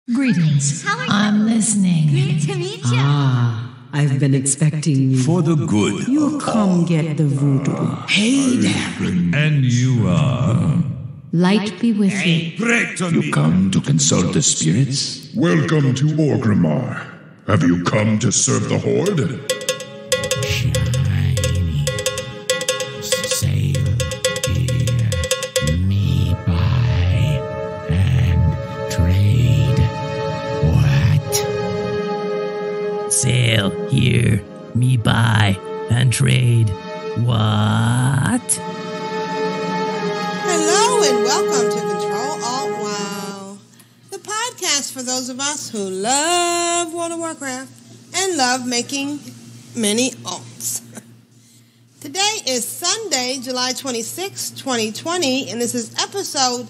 Greetings. I'm listening. Great to meet you. I've been expecting you. For the good. You come get the voodoo. Hey there. And you are? Light be with you. You come to consult the spirits? Welcome to Orgrimmar. Have you come to serve the Horde? Shiny. Sail here. Me buy and trade. What? Sail here. Me buy and trade. What? Hello and welcome to Control Alt WoW, the podcast for those of us who love World of Warcraft and love making many alts. Today is Sunday, July 26, 2020, and this is episode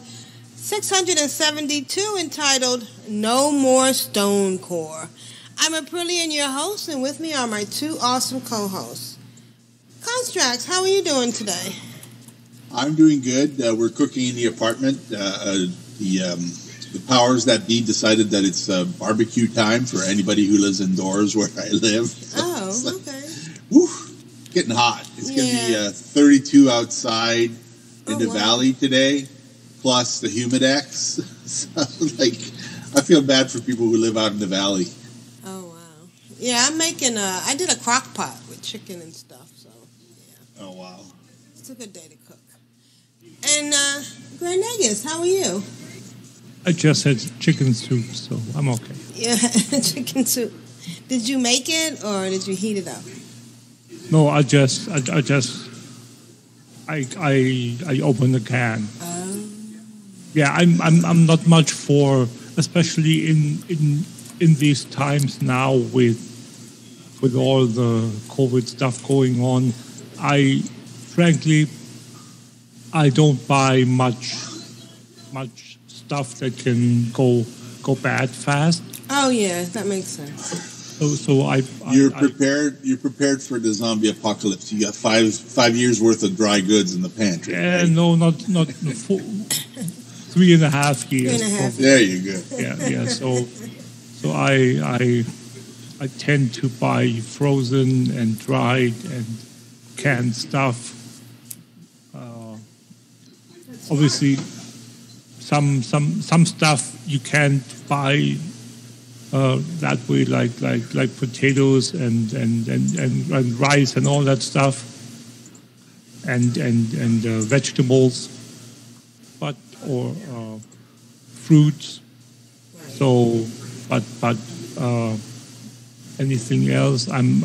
672 entitled No More Stonecore. I'm Aprillian, your host, and with me are my two awesome co-hosts. Constrax, how are you doing today? I'm doing good. We're cooking in the apartment. The powers that be decided that it's barbecue time for anybody who lives indoors where I live. Oh, okay. Whew, getting hot. It's going to be 32 outside in the valley today, plus the humidex. So, I feel bad for people who live out in the valley. Oh, wow. Yeah, I'm making I did a crock pot with chicken and stuff, so, yeah. Oh, wow. It's a good day to cook. And, Grand Negus, how are you? I just had chicken soup, so I'm okay. Yeah, chicken soup. Did you make it or did you heat it up? No, I opened the can. Yeah, I'm not much for, especially in these times now with all the COVID stuff going on. Frankly, I don't buy much stuff that can go bad fast. Oh yeah, that makes sense. So you're prepared for the zombie apocalypse. You got five years worth of dry goods in the pantry. Yeah, right? no, not 3.5 years. 3.5 There you go. Yeah. So I tend to buy frozen and dried and canned stuff. Obviously, some stuff you can't buy that way, like potatoes and rice and all that stuff, and vegetables, or fruits. So, but anything else, I'm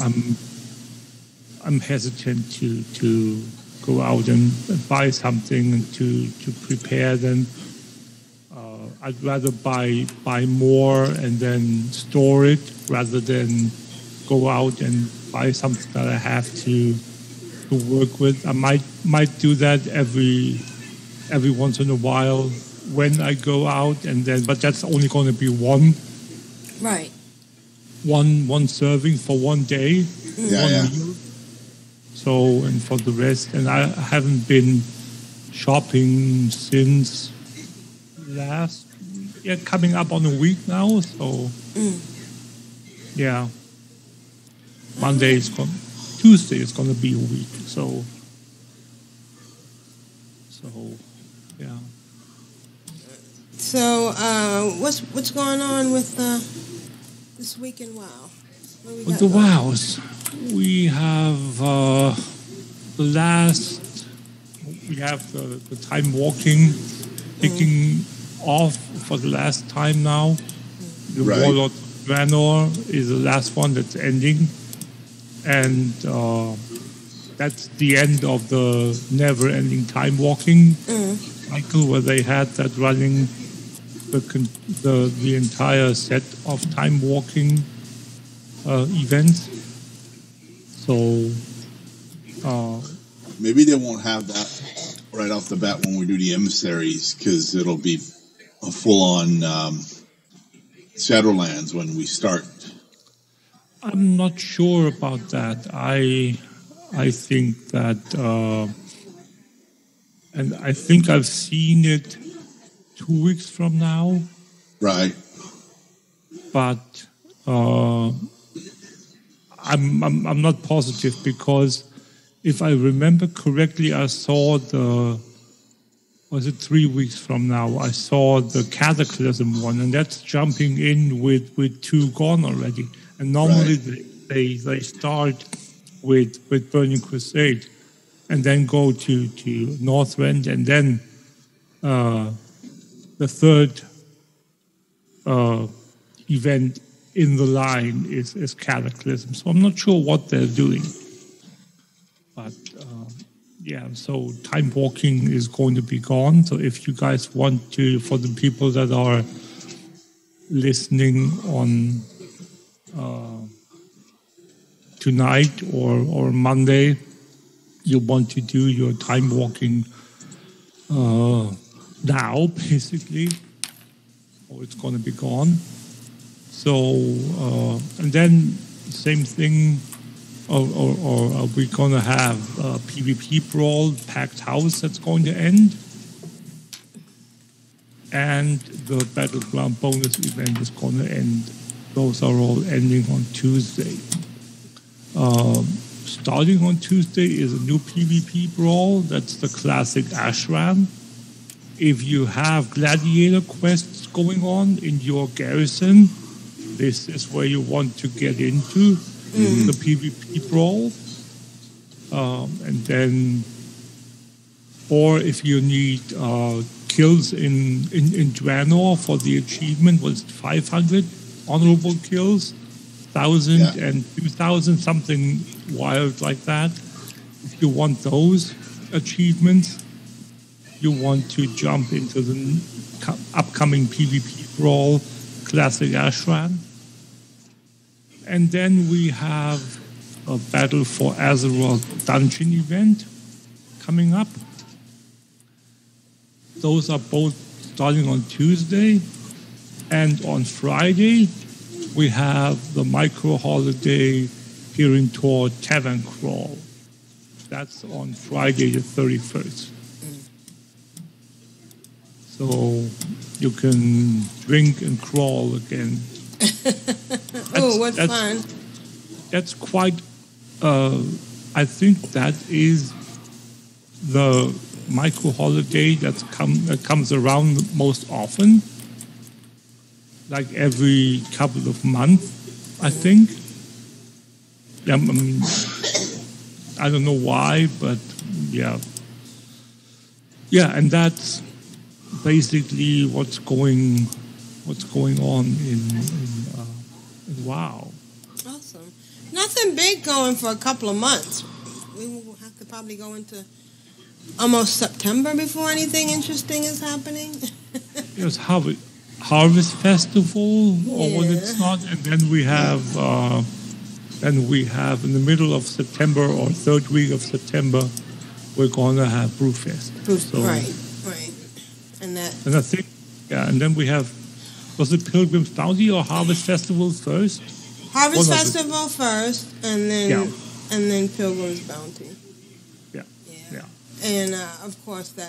hesitant to go out and buy something and to prepare them. I'd rather buy more and then store it rather than go out and buy something that I have to work with. I might do that every once in a while when I go out, but that's only going to be one serving for one day, one meal. So, and for the rest, and I haven't been shopping since coming up on a week now. So, yeah, Tuesday is going to be a week. So, yeah. So, what's going on with this week in WoW? With the WoWs, we have the time walking kicking off for the last time now. The Warlord Draenor is the last one that's ending, and that's the end of the never-ending time walking cycle where they had that running the entire set of time walking events. So maybe they won't have that right off the bat when we do the emissaries, because it'll be a full-on Shadowlands when we start. I'm not sure about that. I think that, and I think I've seen it 2 weeks from now. Right. but I'm not positive because if I remember correctly, I saw was it 3 weeks from now? I saw the Cataclysm one, and that's jumping in with 2 gone already. And normally they start with Burning Crusade, and then go to Northrend, and then the third event in the line is Cataclysm. So I'm not sure what they're doing. But so time walking is going to be gone. So if you guys want to, for the people that are listening on tonight or Monday, you want to do your time walking now, basically, or it's going to be gone. So, and then same thing, or are we going to have a PvP brawl, packed house that's going to end? And the Battleground bonus event is going to end. Those are all ending on Tuesday. Starting on Tuesday is a new PvP brawl. That's the classic Ashram. If you have gladiator quests going on in your garrison, this is where you want to get into the PvP brawl. And then, or if you need kills in Draenor for the achievement, was 500 honorable kills, 1,000 and 2,000, something wild like that. If you want those achievements, you want to jump into the upcoming PvP brawl, Classic Ashran. And then we have a Battle for Azeroth dungeon event coming up. Those are both starting on Tuesday. And on Friday, we have the micro holiday here in Tor Tavern Crawl. That's on Friday the 31st. So you can drink and crawl again. What fun. That's quite, I think that is the micro holiday that comes around most often. Like every couple of months, I think. Yeah, I don't know why, but yeah. Yeah, and that's basically what's going on in WoW. Awesome. Nothing big going for a couple of months. We will have to probably go into almost September before anything interesting is happening. Yes, Harvest Festival, or what it's not, and then we have in the middle of September or third week of September, we're going to have Brewfest. So, right. And I think, and then we have, was it Pilgrim's Bounty or Harvest Festival first? Harvest Festival first, and then Pilgrim's Bounty. Yeah. And of course that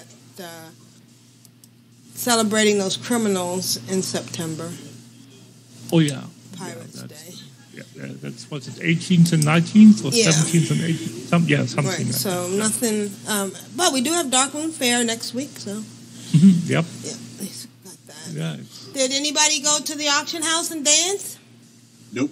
celebrating those criminals in September. Oh yeah, Pirates Day. Yeah, that's what's it, 18th and 19th or 17th and 18th? Something. Right. Like So nothing, but we do have Darkmoon Fair next week. So. Yep. Yeah, got that. Yeah. Did anybody go to the auction house and dance? Nope.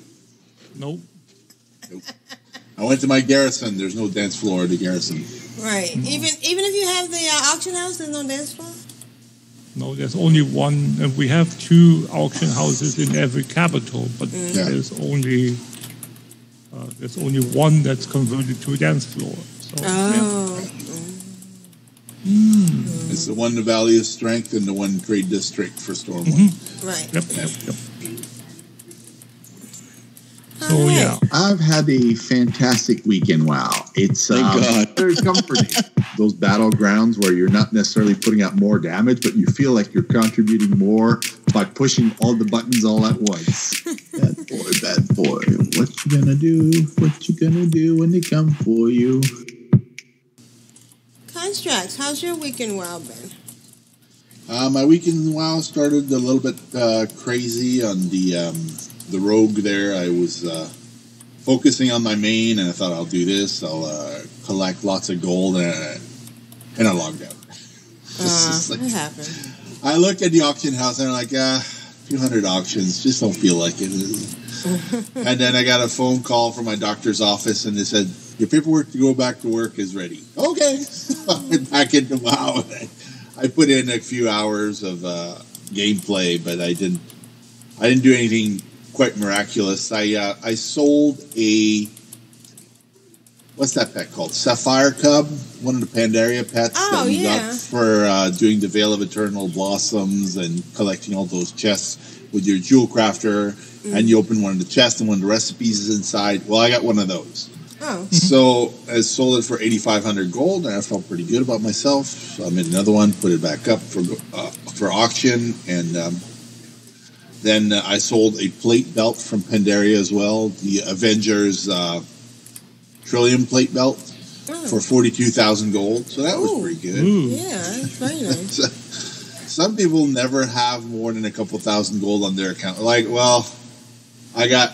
I went to my garrison. There's no dance floor at the garrison. Right. No. Even if you have the auction house, there's no dance floor? No, there's only one, and we have 2 auction houses in every capital, but there's only one that's converted to a dance floor. So, It's the one in the Valley of Strength and the one trade district for Stormwind. Right. Yep. So yeah, I've had a fantastic weekend. Wow, it's very comforting. Those battlegrounds where you're not necessarily putting out more damage, but you feel like you're contributing more by pushing all the buttons all at once. Bad boy, what you gonna do? What you gonna do when they come for you? Constructs, how's your weekend WoW been? My weekend WoW started a little bit crazy on the rogue there. I was focusing on my main, and I thought I'll do this. I'll collect lots of gold, and I logged out. What happened? I looked at the auction house, and I'm like, 200 auctions, just don't feel like it. And then I got a phone call from my doctor's office, and they said, your paperwork to go back to work is ready. Okay. So I went back into WoW. I put in a few hours of gameplay, but I didn't do anything quite miraculous. I sold a, what's that pet called? Sapphire Cub, one of the Pandaria pets that we got for doing the Veil of Eternal Blossoms and collecting all those chests with your jewel crafter, and you open one of the chests and one of the recipes is inside. Well, I got one of those. Oh. So I sold it for 8,500 gold, and I felt pretty good about myself. So I made another one, put it back up for auction, and then I sold a plate belt from Pandaria as well, the Avengers Trillium plate belt for 42,000 gold. So that was pretty good. Yeah, that's very nice. Some people never have more than a couple thousand gold on their account. Like, well, I got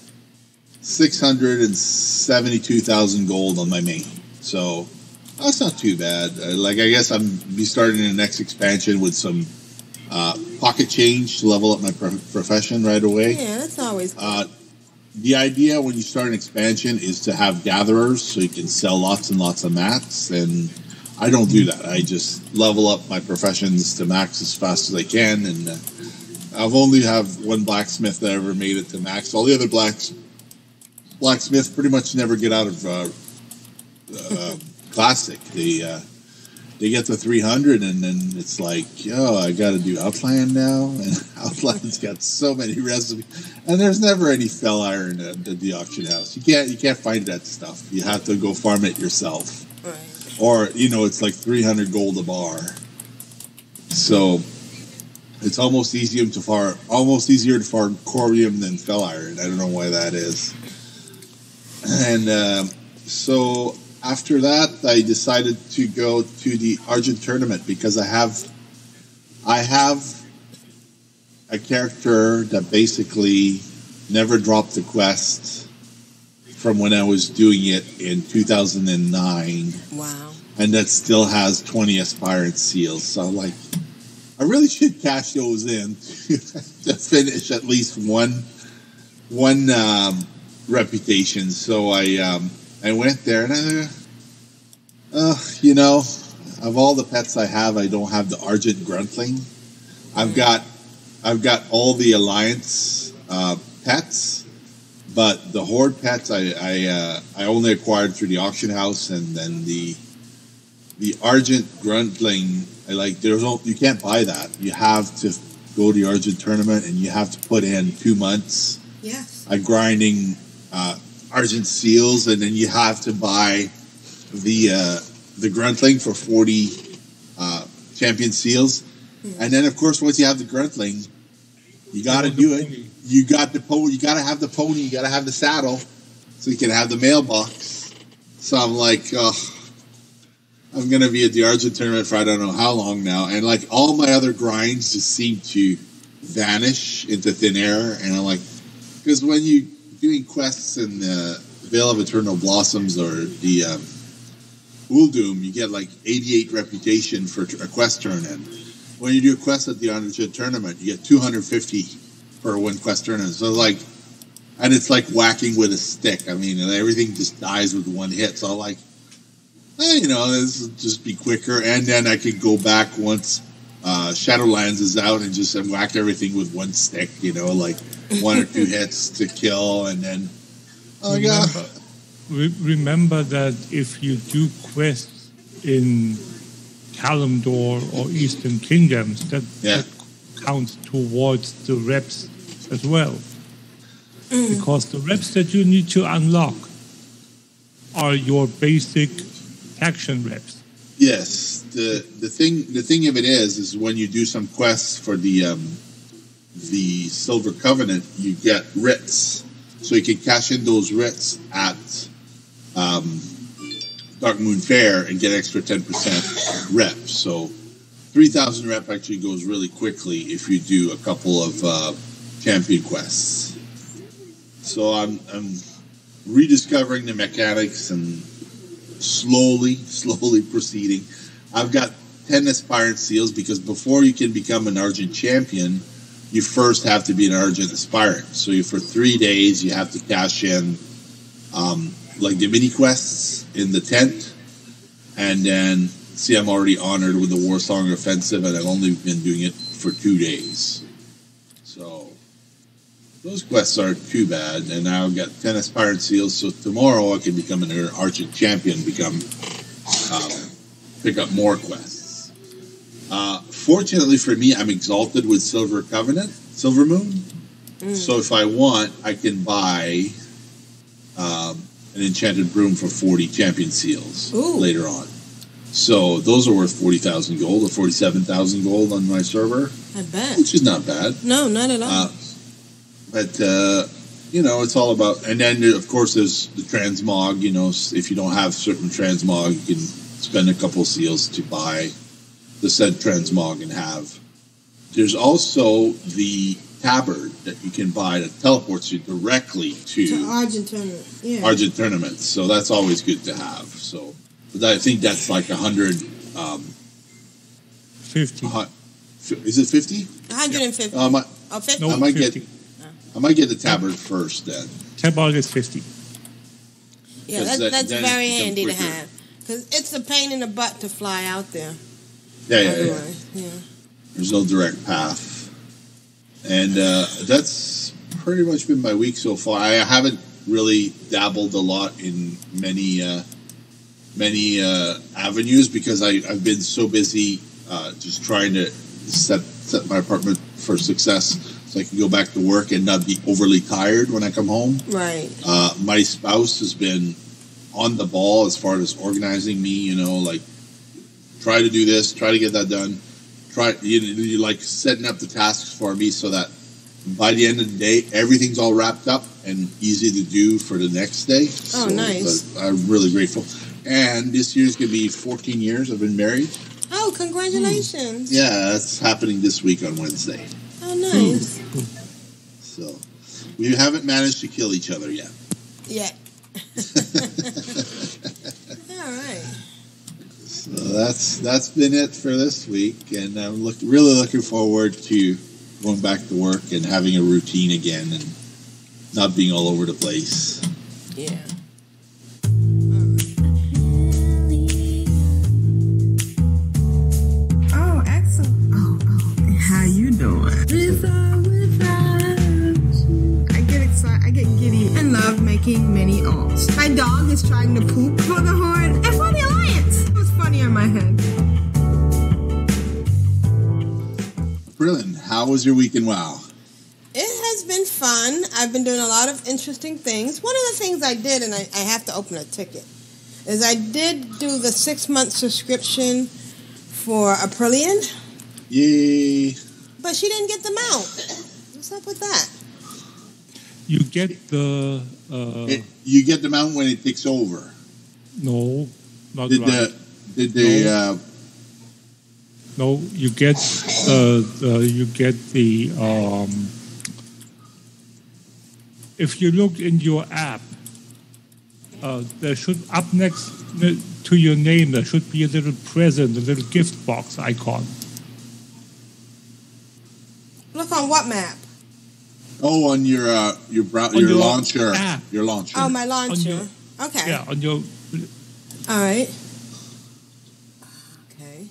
672,000 gold on my main. So that's not too bad. I guess I'm be starting the next expansion with some pocket change to level up my profession right away. Yeah, that's always good. The idea when you start an expansion is to have gatherers so you can sell lots and lots of mats, and I don't do that. I just level up my professions to max as fast as I can, and I've only have one blacksmith that ever made it to max. All the other blacksmiths pretty much never get out of classic. They get to 300, and then it's like, I got to do Outland now, and Outland's got so many recipes, and there's never any fell iron at the auction house. You can't find that stuff. You have to go farm it yourself, right. Or it's like 300 gold a bar. So it's almost easier to farm corium than fell iron. I don't know why that is. And so after that, I decided to go to the Argent tournament because I have a character that basically never dropped the quest from when I was doing it in 2009. Wow. And that still has 20 aspirant seals. So I'm like, I really should cash those in to finish at least one reputation. So I went there, and of all the pets I have, I don't have the Argent Gruntling. I've got all the Alliance pets, but the Horde pets I only acquired through the auction house, and then the Argent Gruntling, you can't buy that. You have to go to the Argent tournament, and you have to put in 2 months. Yes. Grinding Argent seals, and then you have to buy the Gruntling for 40 champion seals. And then, of course, once you have the Gruntling, you got to do it. You got the pony. You got to have the pony. You got to have the saddle, so you can have the mailbox. So I'm like, I'm gonna be at the Argent tournament for I don't know how long now, and like all my other grinds just seem to vanish into thin air. And I'm like, because when you doing quests in the Veil of Eternal Blossoms or the Uldum, you get like 88 reputation for a quest turn in. When you do a quest at the Argent tournament, you get 250 for one quest turn in. So and it's like whacking with a stick. I mean, everything just dies with one hit. So I'm like, this will just be quicker. And then I could go back once Shadowlands is out and just whack everything with one stick, like 1 or 2 hits to kill, and then remember that if you do quests in Kalimdor or Eastern Kingdoms, that counts towards the reps as well. Because the reps that you need to unlock are your basic action reps. Yes, the thing of it is when you do some quests for the Silver Covenant, you get writs, so you can cash in those writs at Dark Moon Fair and get extra 10% reps. So 3,000 rep actually goes really quickly if you do a couple of champion quests. So I'm rediscovering the mechanics and slowly proceeding. I've got 10 aspirant seals because before you can become an Argent champion, you first have to be an Argent aspirant. So for 3 days, you have to cash in like the mini quests in the tent, and then see, I'm already honored with the Warsong Offensive, and I've only been doing it for 2 days. So those quests aren't too bad, and now I've got 10 aspirant seals. So tomorrow I can become an Argent champion, pick up more quests. Fortunately for me, I'm exalted with Silver Moon. So if I want, I can buy an enchanted broom for 40 champion seals later on. So those are worth 40,000 gold or 47,000 gold on my server. I bet. Which is not bad. No, not at all. But it's all about, and then of course there's the transmog. If you don't have certain transmog, you can spend a couple seals to buy the said transmog and have. There's also the tabard that you can buy that teleports you directly to Argent tournament. Yeah. Argent tournaments. So that's always good to have. So, but I think that's like 100. 50. Is it 50? 150. 50? No, I might 50. I might get the tabard first then. Tabard is 50. Yeah, that's then very it handy to becomes quicker. have. Because it's a pain in the butt to fly out there. Yeah. Yeah. There's no direct path. And that's pretty much been my week so far. I haven't really dabbled a lot in many avenues because I've been so busy just trying to set my apartment for success so I can go back to work and not be overly tired when I come home. Right. My spouse has been on the ball as far as organizing me, like try to do this, try to get that done. You like setting up the tasks for me so that by the end of the day, everything's all wrapped up and easy to do for the next day. Oh, nice. I'm really grateful. And this year's going to be 14 years I've been married. Oh, congratulations. Yeah, that's happening this week on Wednesday. Oh, nice. So, we haven't managed to kill each other yet. Yeah. All right. So that's been it for this week, and I'm really looking forward to going back to work and having a routine again and not being all over the place. Yeah. Oh, excellent. Oh, how you doing? I get excited, I get giddy and love making many alts. My dog is trying to poop for the Horde and for the Alliance. It was funny on my head. Brilliant. How was your week in WoW? It has been fun. I've been doing a lot of interesting things. One of the things I did, and I have to open a ticket, is I did do the 6-month subscription for Aprillian. Yay. But she didn't get the mount. What's up with that? You get the... you get the mount when it takes over. No, not Did right. No, you get the if you look in your app, there should up next to your name there should be a little present, a little gift box icon. Look on what map? Oh, on your launcher. App. Your launcher. Oh, my launcher. Okay. Yeah, on your... All right. Okay.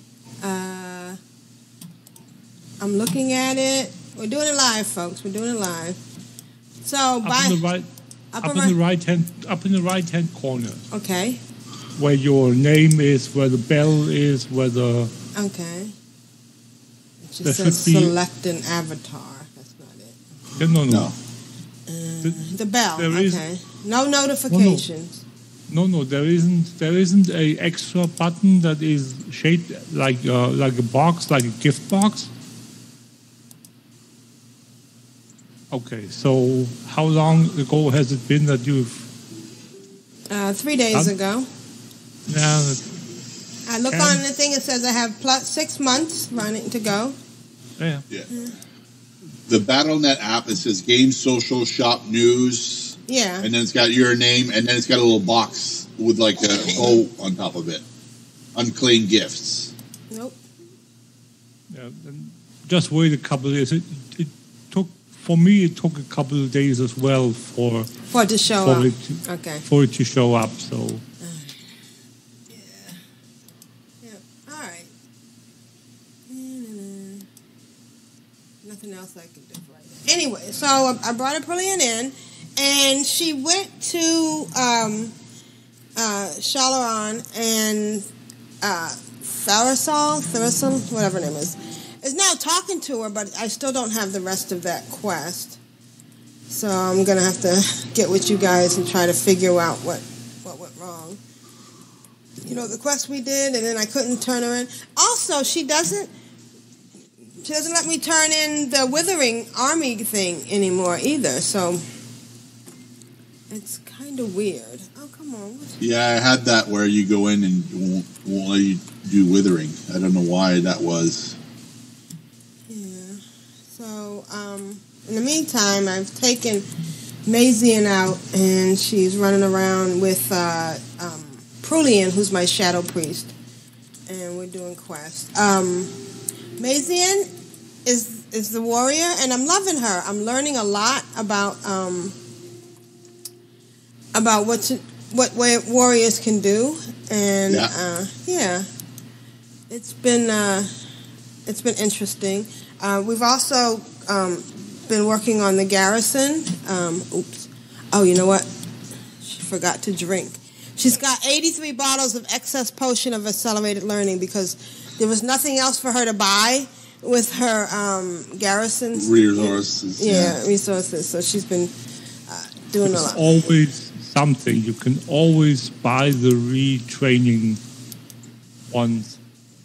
I'm looking at it. We're doing it live, folks. We're doing it live. So up in the right hand corner. Okay. Where your name is, where the bell is, where the... Okay. It just there says should be, select an avatar. That's not it. No. The bell. There okay. is, no notifications. No, there isn't a extra button that is shaped like a box, like a gift box. Okay, so how long ago has it been that you've... 3 days ago. Yeah. I look on the thing, it says I have 6 months running to go. Yeah. The Battle.net app, it says Game Social Shop News. Yeah. And then it's got your name, and then it's got a little box with like a O on top of it. Unclaimed gifts. Nope. Yeah, just wait a couple of days. It took, for me, it took a couple of days as well for it to show up. For it to show up, so... Nothing else I can do right now. Anyway, so I brought Aprillian in, and she went to Shalaron, and Tharasol, whatever her name is now talking to her, but I still don't have the rest of that quest. So I'm going to have to get with you guys and try to figure out what went wrong. You know, the quest we did, and then I couldn't turn her in. Also, she doesn't let me turn in the Withering Army thing anymore either, so it's kind of weird. Oh, come on. Yeah, I had that where you go in and won't let you do Withering. I don't know why that was. Yeah. So, in the meantime, I've taken Mazian out, and she's running around with Prulian, who's my Shadow Priest, and we're doing quests. Mazian is the warrior, and I'm loving her. I'm learning a lot about what warriors can do, and it's been interesting. We've also been working on the garrison. Oh, you know what? She forgot to drink. She's got 83 bottles of excess potion of accelerated learning because there was nothing else for her to buy with her garrisons. Resources. Yeah, resources. So she's been doing a lot. There's always something. You can always buy the retraining ones.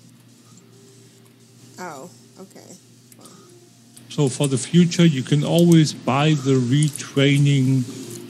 Oh, okay. Well. So for the future, you can always buy the retraining.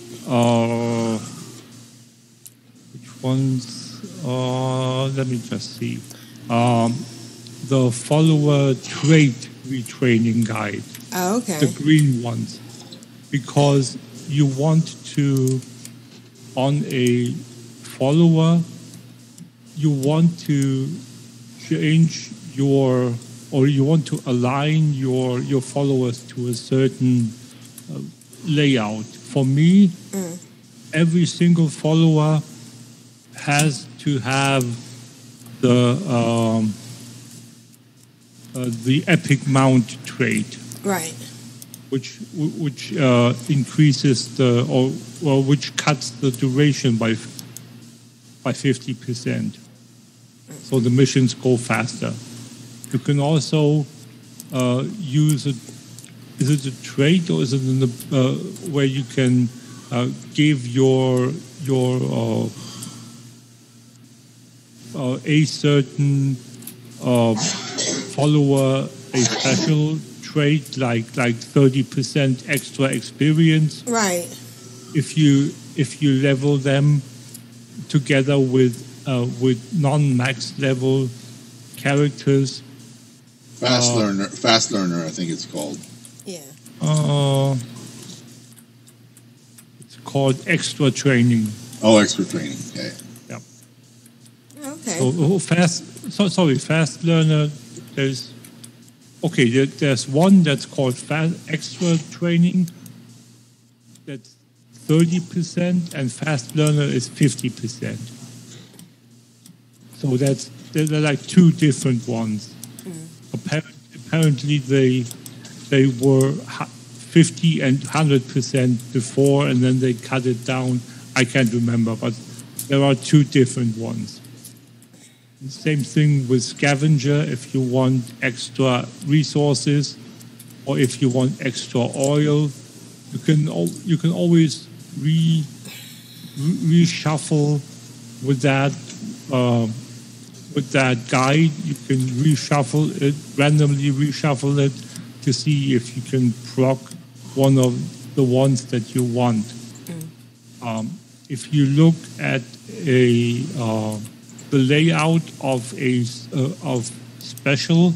Which ones? Let me just see. The follower trait retraining guide. Oh, okay. The green ones. Because you want to, on a follower, you want to change or you want to align your followers to a certain layout. For me, every single follower has to have the epic mount trait, right? Which increases which cuts the duration by 50%, so the missions go faster. You can also use it. Is it a trait or is it in the where you can give your a certain follower a special trait like 30% extra experience. Right. If you level them together with non-max level characters. Fast learner, I think it's called. Yeah. It's called extra training. Oh, extra training. Okay. Yeah. Okay. Fast learner. There's one that's called extra training. That's 30%, and fast learner is 50%. So they're like two different ones. Apparently they were 50 and 100% before, and then they cut it down. I can't remember, but there are two different ones. The same thing with scavenger. If you want extra resources, or if you want extra oil, you can always reshuffle with that. With that guide, you can randomly reshuffle it to see if you can proc one of the ones that you want. If you look at the layout of of special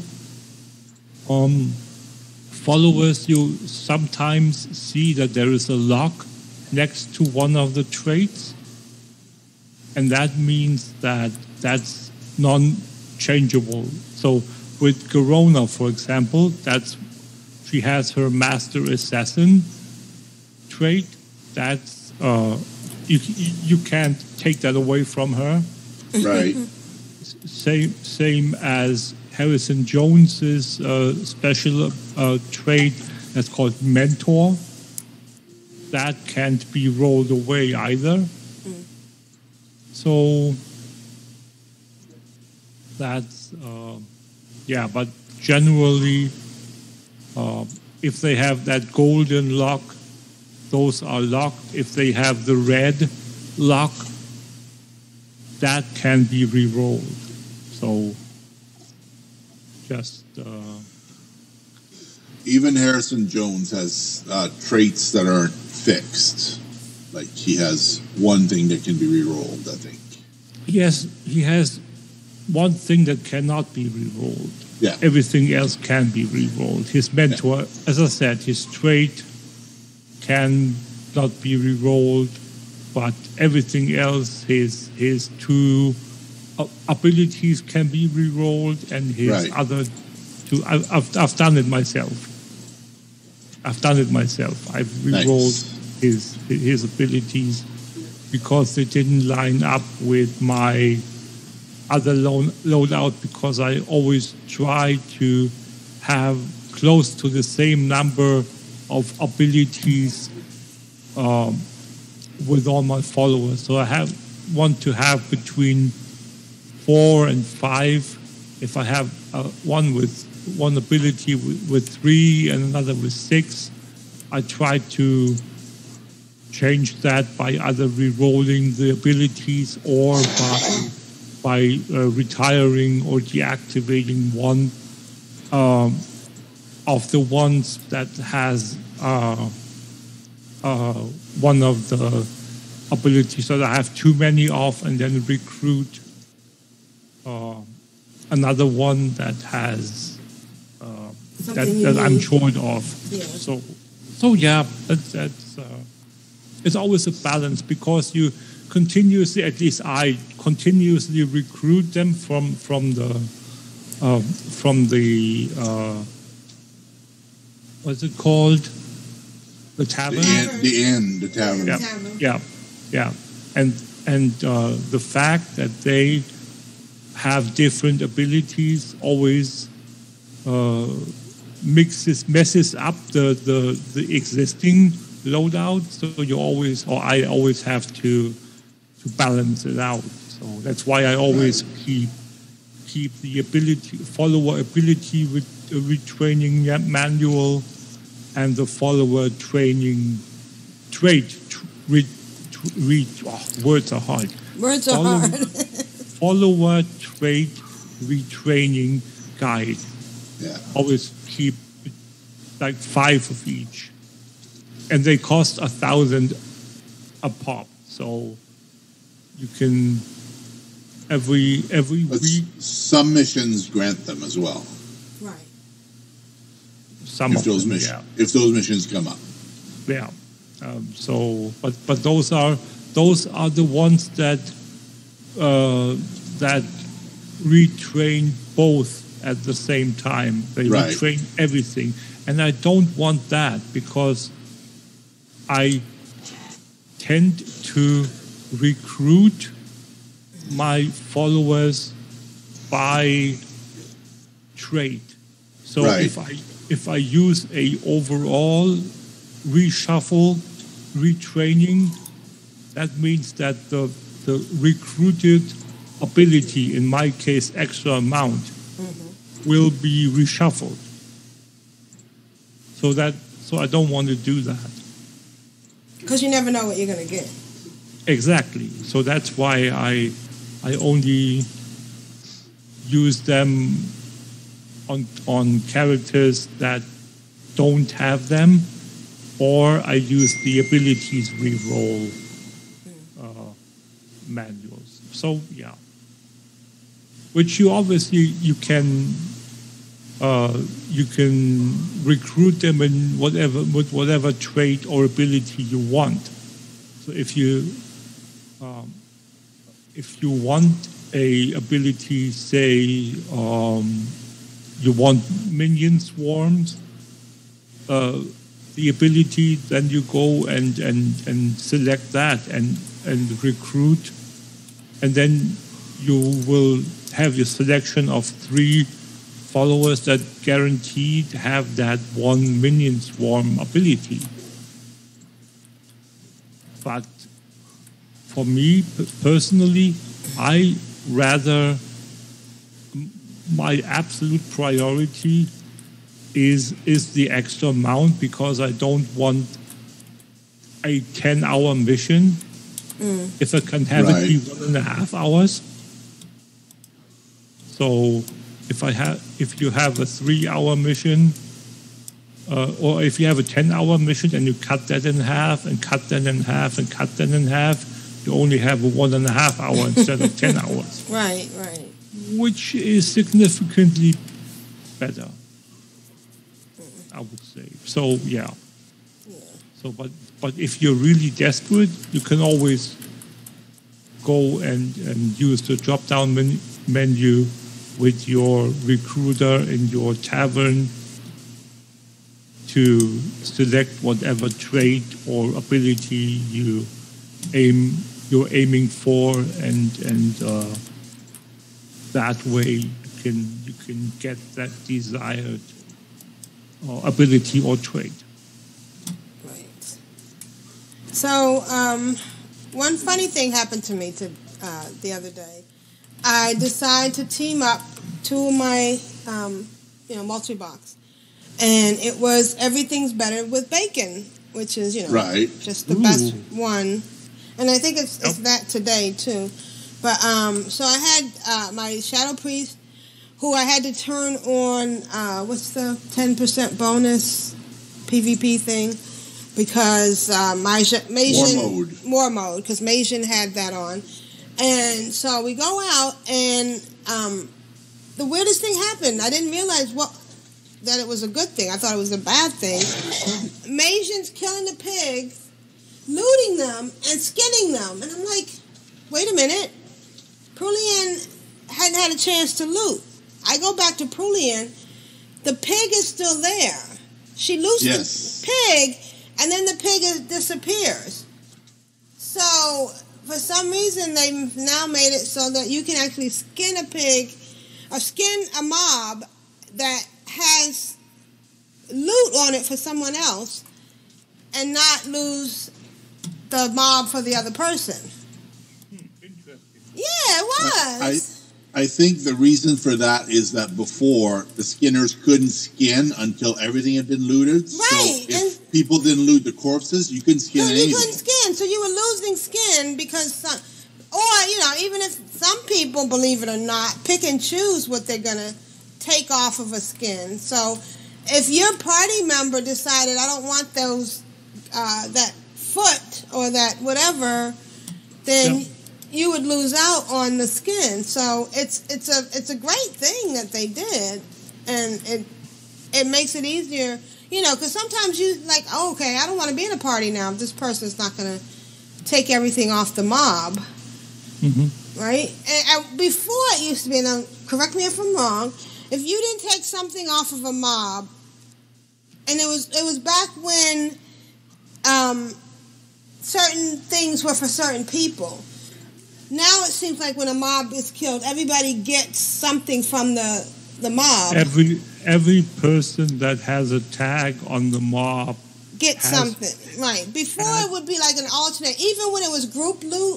followers, you sometimes see that there is a lock next to one of the traits, and that means that that's non-changeable. So with Garona, for example, she has her Master Assassin trait. That's you can't take that away from her. Right. Same as Harrison Jones's special trait that's called Mentor. That can't be rolled away either. So that's but generally, if they have that golden lock, those are locked. If they have the red lock, that can be re-rolled. So just even Harrison Jones has traits that aren't fixed. Like he has one thing that can be re-rolled, I think. Yes, he has one thing that cannot be re-rolled. Yeah. Everything else can be re-rolled. His mentor, as I said, his trait can not be re-rolled, but everything else, his two abilities can be re-rolled, and his other two. I've done it myself. I've re-rolled his abilities because they didn't line up with my other loadout, because I always try to have close to the same number of abilities with all my followers. So I want to have between 4 and 5. If I have one with one ability with 3 and another with 6, I try to change that by either re-rolling the abilities or by retiring or deactivating one of the ones that has one of the abilities that I have too many of, and then recruit another one that has that I'm short of. Yeah. So yeah, that's it's always a balance, because you continuously, at least I continuously recruit them from the what's it called? The tavern. The tavern. Yeah. And the fact that they have different abilities always messes up the existing loadout. So I always have to balance it out. So that's why I always keep the follower ability with the retraining manual and the follower training trait. Words are hard. Words are hard. Follower trait retraining guide. Yeah. Always keep like 5 of each, and they cost 1,000 a pop. So you can every week. Some missions grant them as well. Right. If those missions come up. Yeah. But those are the ones that retrain both at the same time. They retrain everything, and I don't want that, because I tend to recruit my followers by trait. So if I use a overall reshuffle, retraining, that means that the recruited ability, in my case extra amount, will be reshuffled. So I don't want to do that. Because you never know what you're going to get. Exactly. So that's why I only use them on characters that don't have them, or I use the abilities reroll manuals. So yeah. which you obviously you can recruit them in whatever trait or ability you want. So if you want a ability, say you want minion swarms, the ability, then you go and select that and recruit, and then you will have your selection of 3 followers that guaranteed have that one minion swarm ability. But for me personally, my absolute priority is the extra mount, because I don't want a 10-hour mission if I can have it be 1.5 hours. So if you have a 3-hour mission, or if you have a 10-hour mission and you cut that in half and cut that in half and cut that in half, you only have a 1.5 hour instead of 10 hours. Right. Which is significantly better, I would say. So, yeah. So, but if you're really desperate, you can always go and use the drop-down menu with your recruiter in your tavern to select whatever trait or ability you're aiming for, and that way you can get that desired ability or trait. Right. So one funny thing happened to me the other day. I decided to team up 2 of my multi-box, and it was Everything's Better with Bacon, which is just the best one, and I think it's that today too. But so I had my Shadow Priest, who I had to turn on what's the 10% bonus PvP thing, because War mode, because Majin had that on. And so we go out, and the weirdest thing happened. I didn't realize that it was a good thing. I thought it was a bad thing. Majin's killing the pigs, looting them, and skinning them. And I'm like, wait a minute. Prulian hadn't had a chance to loot. I go back to Prulian. The pig is still there. She loses the pig, and then the pig disappears. So for some reason, they've now made it so that you can actually skin a pig, or skin a mob that has loot on it for someone else, and not lose the mob for the other person. Interesting. Yeah, it was. I think the reason for that is that before, the skinners couldn't skin until everything had been looted. Right. So if people didn't loot the corpses, you couldn't skin anything. You couldn't skin, so you were losing skin because even if some people, believe it or not, pick and choose what they're going to take off of a skin. So if your party member decided, I don't want those, that foot or that whatever, then you would lose out on the skin. So it's a great thing that they did, and it makes it easier, because sometimes you like, oh, okay, I don't want to be in a party now if this person's not going to take everything off the mob, right? And before it used to be, now correct me if I'm wrong, if you didn't take something off of a mob, and it was back when certain things were for certain people. Now it seems like when a mob is killed, everybody gets something from the mob. Every person that has a tag on the mob gets something. Right. Before it would be like an alternate. Even when it was group loot,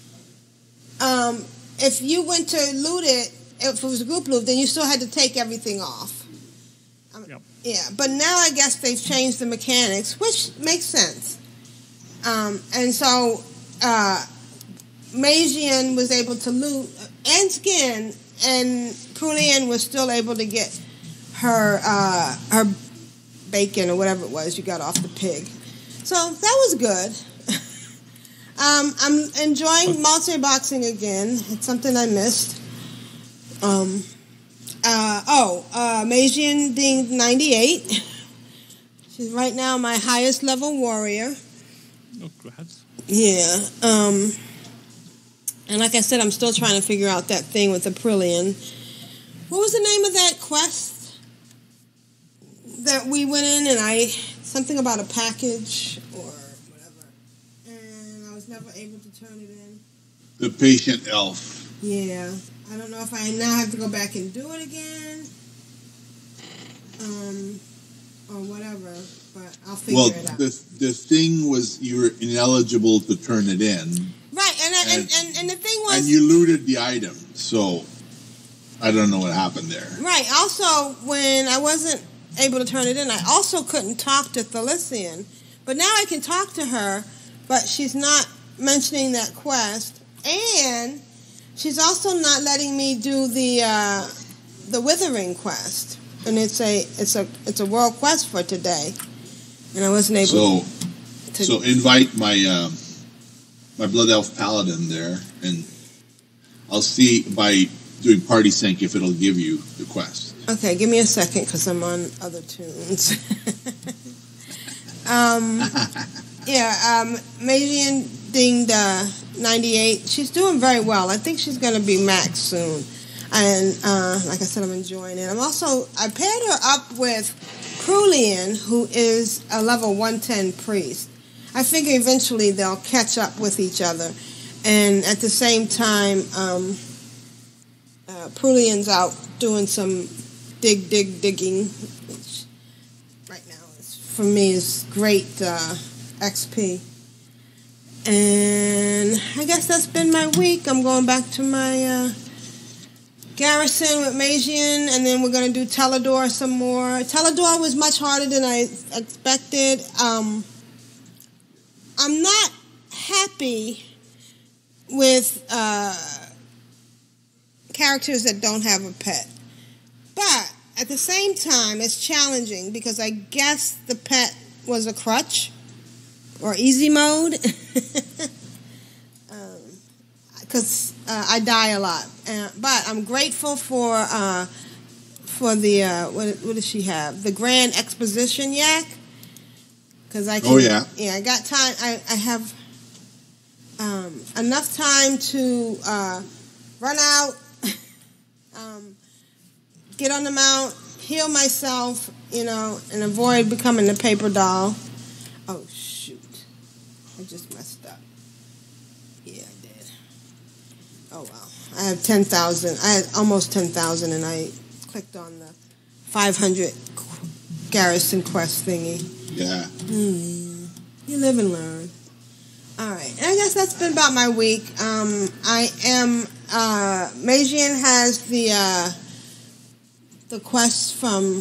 if you went to loot it, if it was a group loot, then you still had to take everything off. Yeah, but now I guess they've changed the mechanics, which makes sense. And so Magian was able to loot and skin, and Prulian was still able to get her bacon or whatever it was you got off the pig. So that was good. I'm enjoying multi-boxing again. It's something I missed. Majian Ding 98. She's right now my highest level warrior. Oh, congrats. Yeah. And like I said, I'm still trying to figure out that thing with the Prillian. What was the name of that quest that we went in and something about a package or whatever, and I was never able to turn it in? The patient elf. Yeah. I don't know if I now have to go back and do it again. Or whatever, but I'll figure it out. The thing was you were ineligible to turn it in. Right, and the thing was... And you looted the item, so I don't know what happened there. Right, also, when I wasn't able to turn it in, I also couldn't talk to Thalician. But now I can talk to her, but she's not mentioning that quest, and she's also not letting me do the Withering quest. And it's a world quest for today, and I wasn't able to. So invite my my blood elf paladin there, and I'll see by doing party sync if it'll give you the quest. Okay, give me a second because I'm on other tunes. Majian Dinged 98. She's doing very well. I think she's going to be max soon. And like I said, I'm enjoying it. I paired her up with Prulian, who is a level 110 priest. I figure eventually they'll catch up with each other. And at the same time, Prulian's out doing some digging, which right now for me is great XP. And I guess that's been my week. I'm going back to my garrison with Majian, and then we're going to do Teledor some more. Teledor was much harder than I expected. I'm not happy with characters that don't have a pet. But at the same time, it's challenging because I guess the pet was a crutch or easy mode. Because I die a lot. But I'm grateful for the, what does she have? The Grand Exposition Yak. Because I can, yeah, I got time. I have enough time to run out, get on the mount, heal myself, and avoid becoming a paper doll. Oh, shoot. I just messed up. Yeah, I did. Oh, well. I have 10,000. I had almost 10,000, and I clicked on the 500 garrison quest thingy. Yeah. You live and learn. All right. And I guess that's been about my week. I am... Majian has the quest from...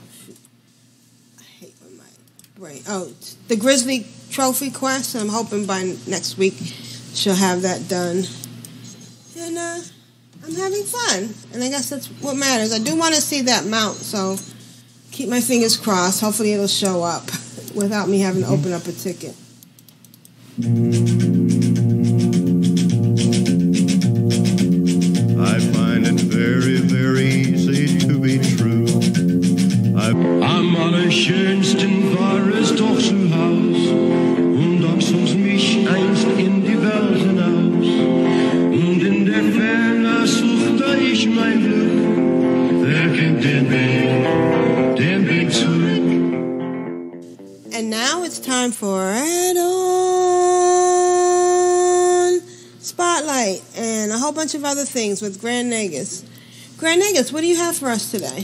I hate when my brain... Oh, the Grizzly Trophy quest. I'm hoping by next week she'll have that done. And I'm having fun. And I guess that's what matters. I do want to see that mount, so keep my fingers crossed. Hopefully it'll show up without me having to open up a ticket. I find it very, very easy to be true. Am allerschönsten war es doch zu Haus und auch sonst mich einst in die Welt hinaus. Und in der Ferne suchte ich mein Glück. Wer kennt den Weg zurück? And now it's time for Add-on Spotlight and a whole bunch of other things with Grand Nagus. Grand Nagus, what do you have for us today?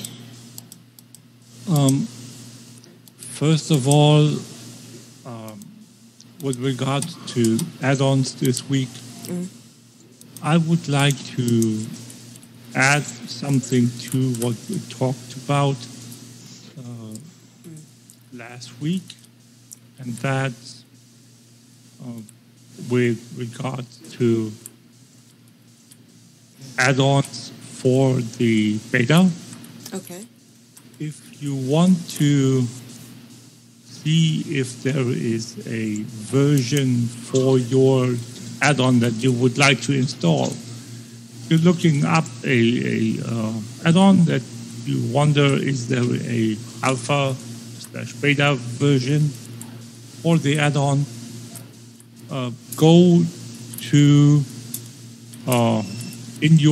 First of all, with regard to add-ons this week, I would like to add something to what we talked about last week, and that's with regard to add-ons for the beta. Okay. If you want to see if there is a version for your add-on that you would like to install, you're looking up a add-on that you wonder, is there a alpha/beta version for the add-on, go to in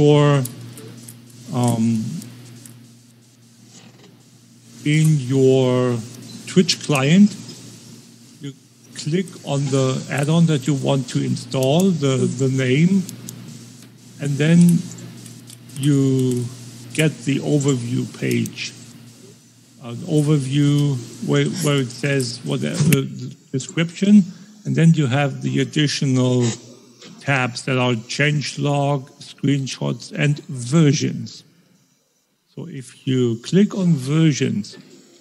your Twitch client, you click on the add-on that you want to install, the name, and then you get the overview page. An overview where it says the description, and then you have the additional tabs that are changelog, screenshots, and versions. So if you click on versions,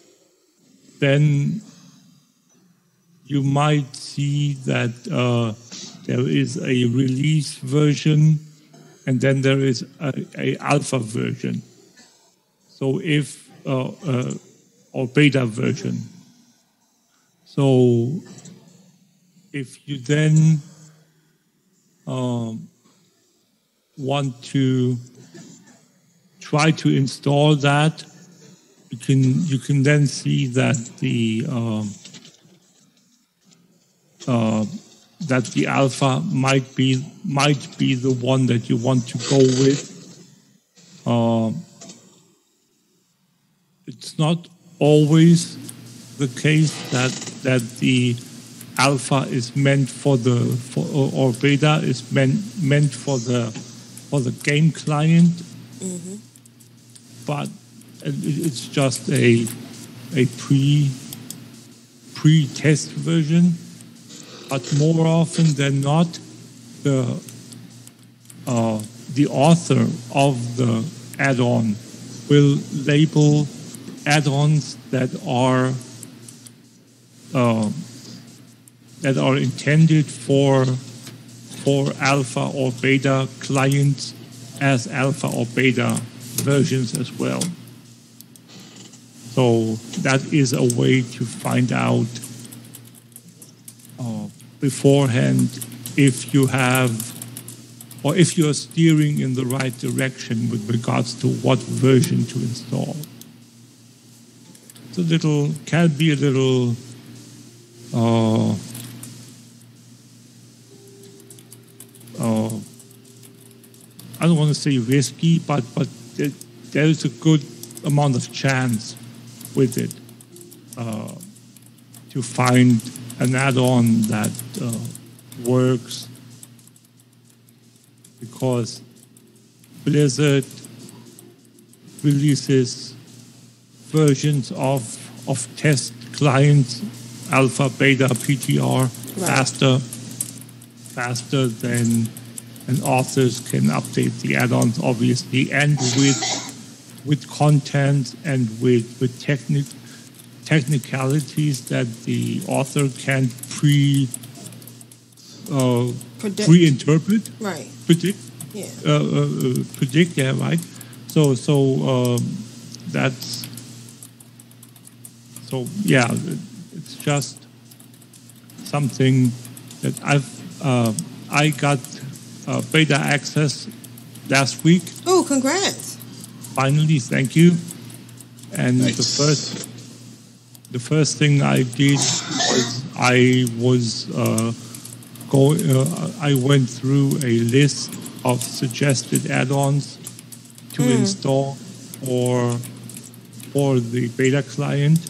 then you might see that there is a release version, and then there is a alpha version. So if or beta version. So if you then want to try to install that, you can then see that the alpha might be the one that you want to go with. It's not always the case that the alpha is meant or beta is meant for the game client, but it's just a pre-test version. But more often than not, the author of the add-on will label add-ons that are intended for alpha or beta clients as alpha or beta versions as well. So that is a way to find out beforehand if you have, or if you are steering in the right direction with regards to what version to install. Can be a little I don't want to say risky, but there is a good amount of chance with it to find an add-on that works, because Blizzard releases versions of test clients, alpha, beta, PTR, faster than authors can update the add-ons, obviously, and with content and with technicalities that the author can't pre-interpret, predict. Yeah, right. So that's. So yeah, it's just something that I got beta access last week. Oh, congrats! Finally, thank you. And nice. the first thing I did was I went through a list of suggested add-ons to install for the beta client.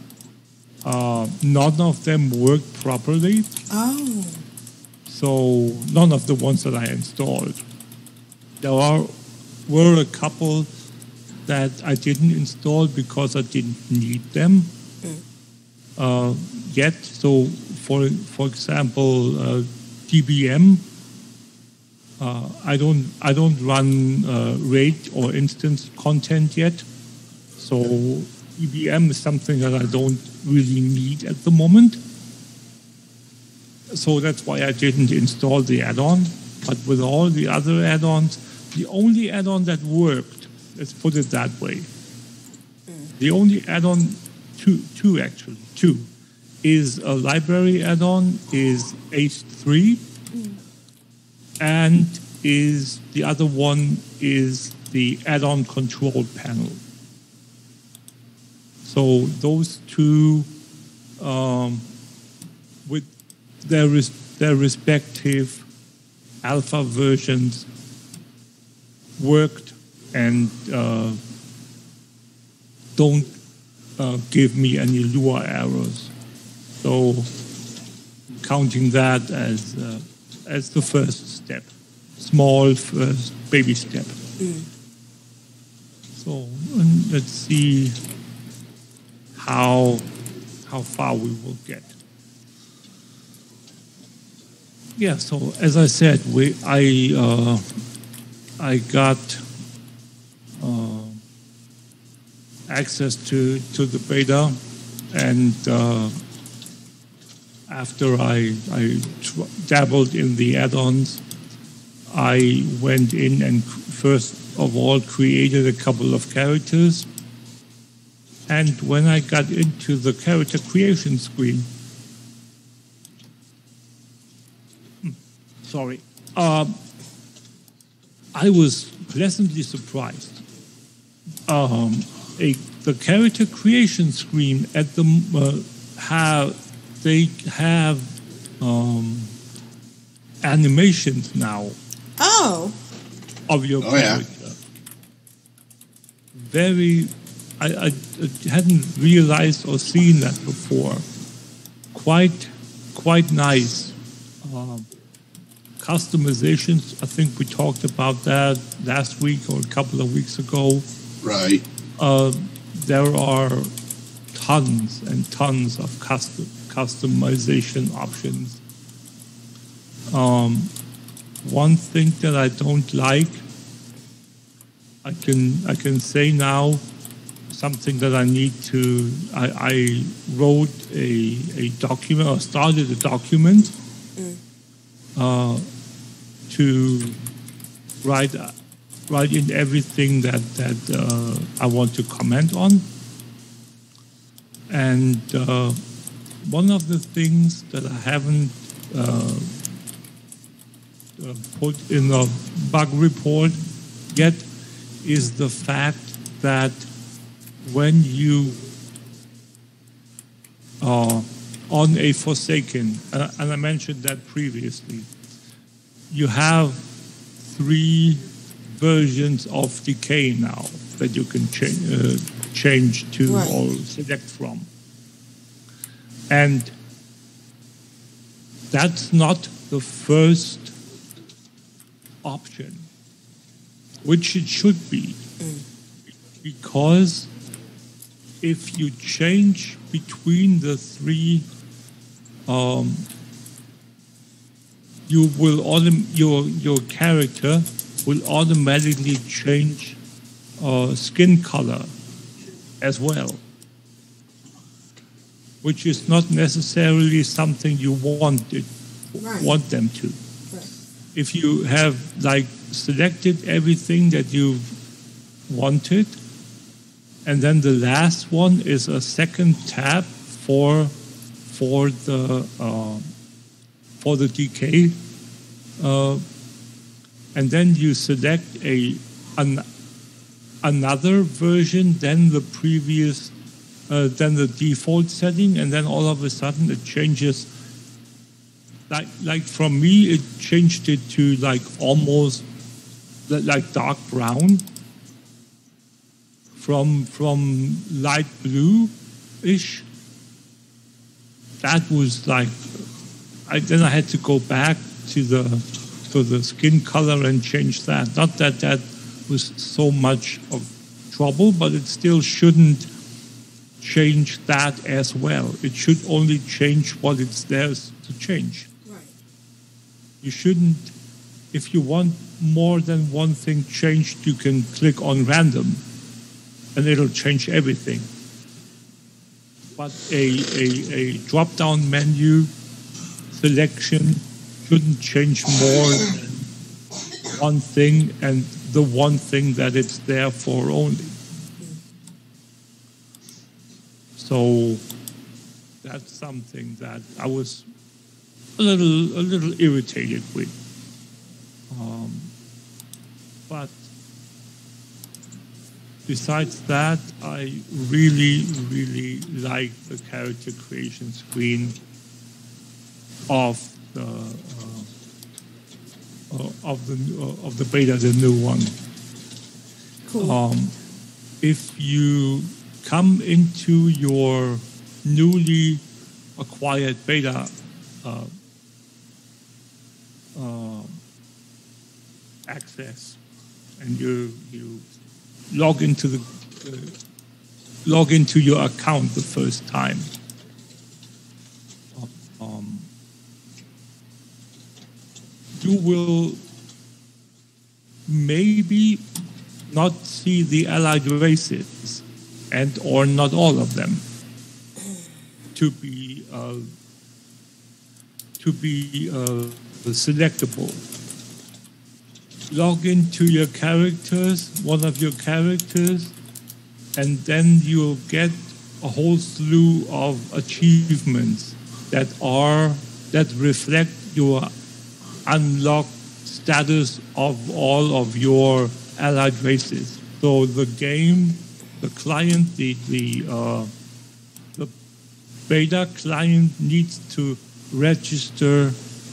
None of them worked properly. Oh. So none of the ones that I installed. There were a couple that I didn't install because I didn't need them yet. So for example, DBM. I don't run RAID or instance content yet. So DBM is something that I don't really need at the moment. So that's why I didn't install the add-on. But with all the other add-ons, the only add-on that worked, let's put it that way, the only add-on, two, is a library add-on, is H3, and is the add-on control panel. So those two, with their respective alpha versions, worked and don't give me any Lua errors. So counting that as the first step, small first baby step. So let's see how far we will get. Yeah. So as I said, I got access to the beta, and after I dabbled in the add-ons, I went in and first of all created a couple of characters. And when I got into the character creation screen, I was pleasantly surprised. The character creation screen at the have animations now. Oh. Of your character. Very. I hadn't realized or seen that before. Quite nice. Customizations. I think we talked about that last week or a couple of weeks ago. Right. There are tons and tons of customization options. One thing that I don't like, I can say now, something that I need to. I wrote a document or started a document to write in everything that I want to comment on. And one of the things that I haven't put in a bug report yet is the fact that when you are on a Forsaken, and I mentioned that previously, you have 3 versions of Decay now that you can change to or select from. And that's not the first option, which it should be. Because if you change between the 3, you will your character will automatically change skin color as well, which is not necessarily something you want them to. If you have selected everything that you've wanted, and then the last one is a second tab for the decay, and then you select another version than the previous, than the default setting, and then all of a sudden it changes. Like from me, it changed it to almost like dark brown. From light blue-ish, that was then I had to go back to the skin color and change that. Not that was so much of trouble, but it still shouldn't change that as well. It should only change what it's there to change. Right. You shouldn't, if you want more than one thing changed, you can click on random, and it'll change everything. But a drop-down menu selection shouldn't change more than one thing, and the one thing that it's there for only. So that's something that I was a little irritated with. besides that, I really, really like the character creation screen of the beta, the new one. Cool. If you come into your newly acquired beta access, and you log into your account the first time, you will maybe not see the allied races, and or not all of them, to be selectable. Log into your characters, one of your characters, and then you'll get a whole slew of achievements that reflect your unlocked status of all of your allied races. So the game, the client, the beta client needs to register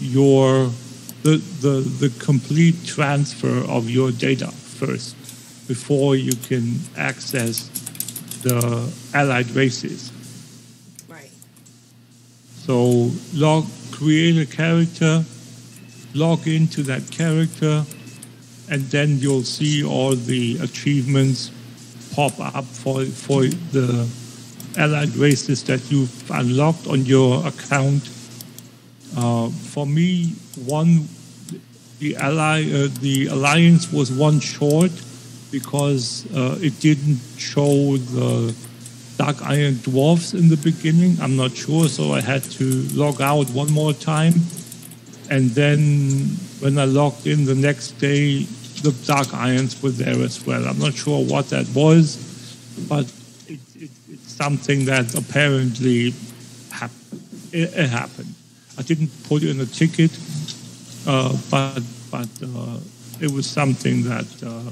the complete transfer of your data first before you can access the allied races. Right. So create a character, log into that character, and then you'll see all the achievements pop up for the allied races that you've unlocked on your account. For me, the alliance was one short because it didn't show the Dark Iron Dwarfs in the beginning. I'm not sure, so I had to log out one more time. And then when I logged in the next day, the Dark Irons were there as well. I'm not sure what that was, but it's something that apparently it happened. I didn't put in a ticket, but it was something that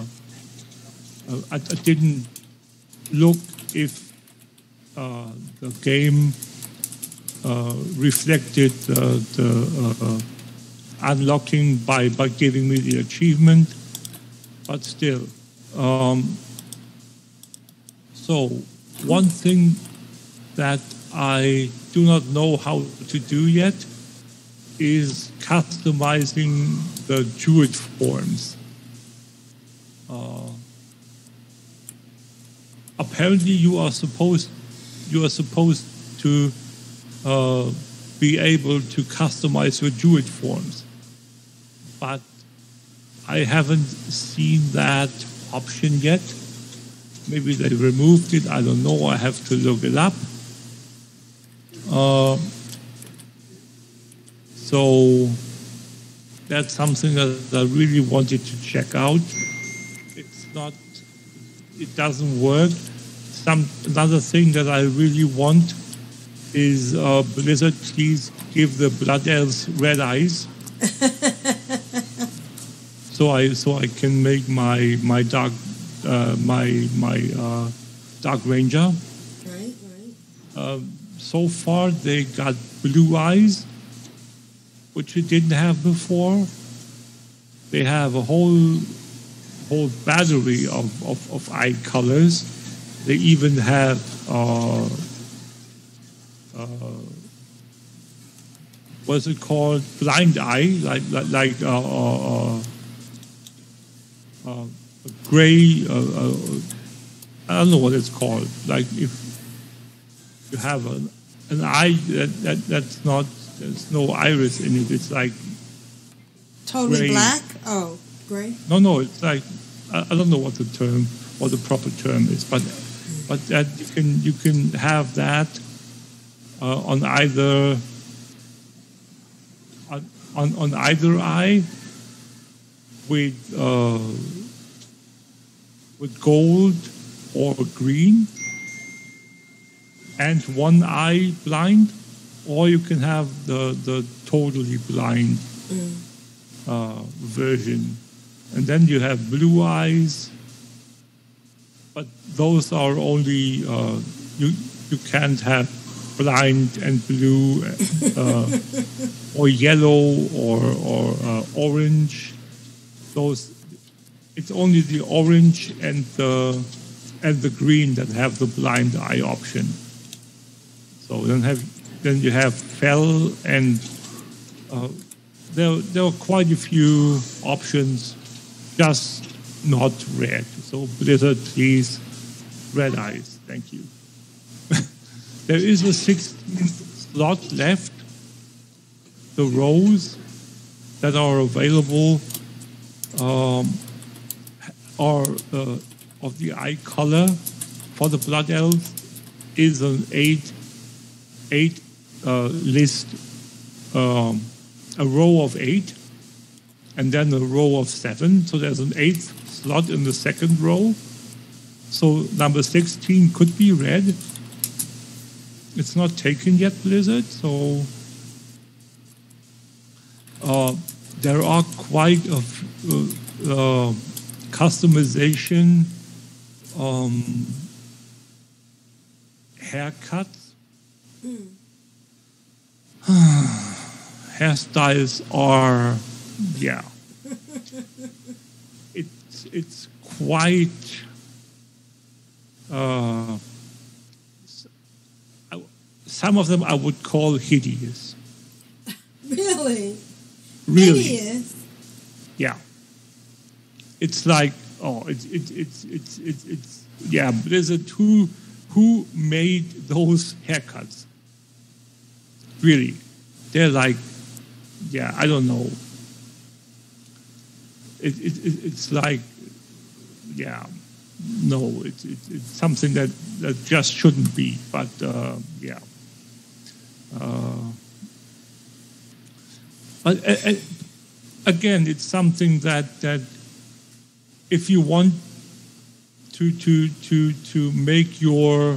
I didn't look if the game reflected the unlocking by giving me the achievement, but still. So one thing that I do not know how to do yet is customizing the druid forms. Apparently, you are supposed to be able to customize your druid forms, but I haven't seen that option yet. Maybe they removed it. I don't know. I have to look it up. So that's something that I really wanted to check out. It doesn't work. Another thing that I really want is Blizzard, please give the Blood Elves red eyes. so I can make my dark Dark Ranger. Right. So far they got blue eyes, which it didn't have before. They have a whole battery of eye colors. They even have what's it called? Blind eye, like gray. I don't know what it's called. Like if you have an eye that's not, there's no iris in it. It's like totally gray. Black. Oh, gray. No. It's like I don't know what the proper term is, but that you can have that on either on either eye with gold or green, and one eye blind, or you can have the totally blind version, and then you have blue eyes, but those are only you can't have blind and blue or yellow or orange. Those, it's only the orange and the green that have the blind eye option. So then you have fell, and there are quite a few options, just not red. So Blizzard, please, red eyes, thank you. There is a 16th slot left. The rows that are available are of the eye color for the Blood Elves is an eight list, a row of 8, and then a row of 7. So there's an 8th slot in the second row. So number 16 could be red. It's not taken yet, Blizzard. So there are quite a customization haircuts. Hairstyles are, yeah. It's quite. Some of them I would call hideous. Really? Really? Hideous? Yeah. It's like, it's yeah, Blizzard, who made those haircuts? Really? They're like, yeah, I don't know. It's like, yeah, no, it's something that just shouldn't be, but yeah. But again, it's something that if you want to make your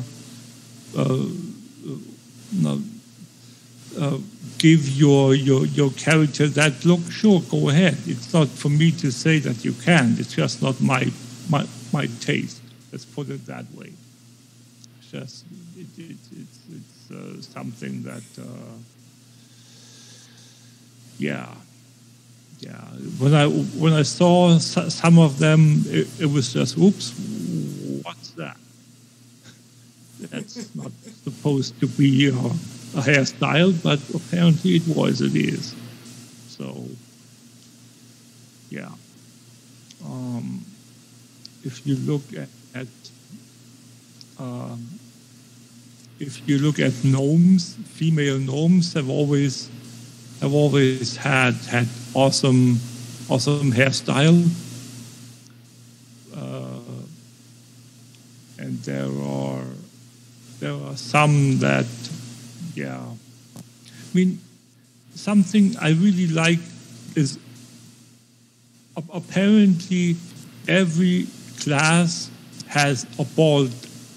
give your character that look, sure, go ahead. It's not for me to say that you can. It's just not my taste. Let's put it that way. It's just it's something that yeah. When I saw some of them, it was just, oops, what's that? That's not supposed to be a hairstyle, but apparently it was. It is. So yeah. If you look at gnomes, female gnomes have always had awesome hairstyle, and there are some that, yeah. I mean, something I really like is apparently every class has a bald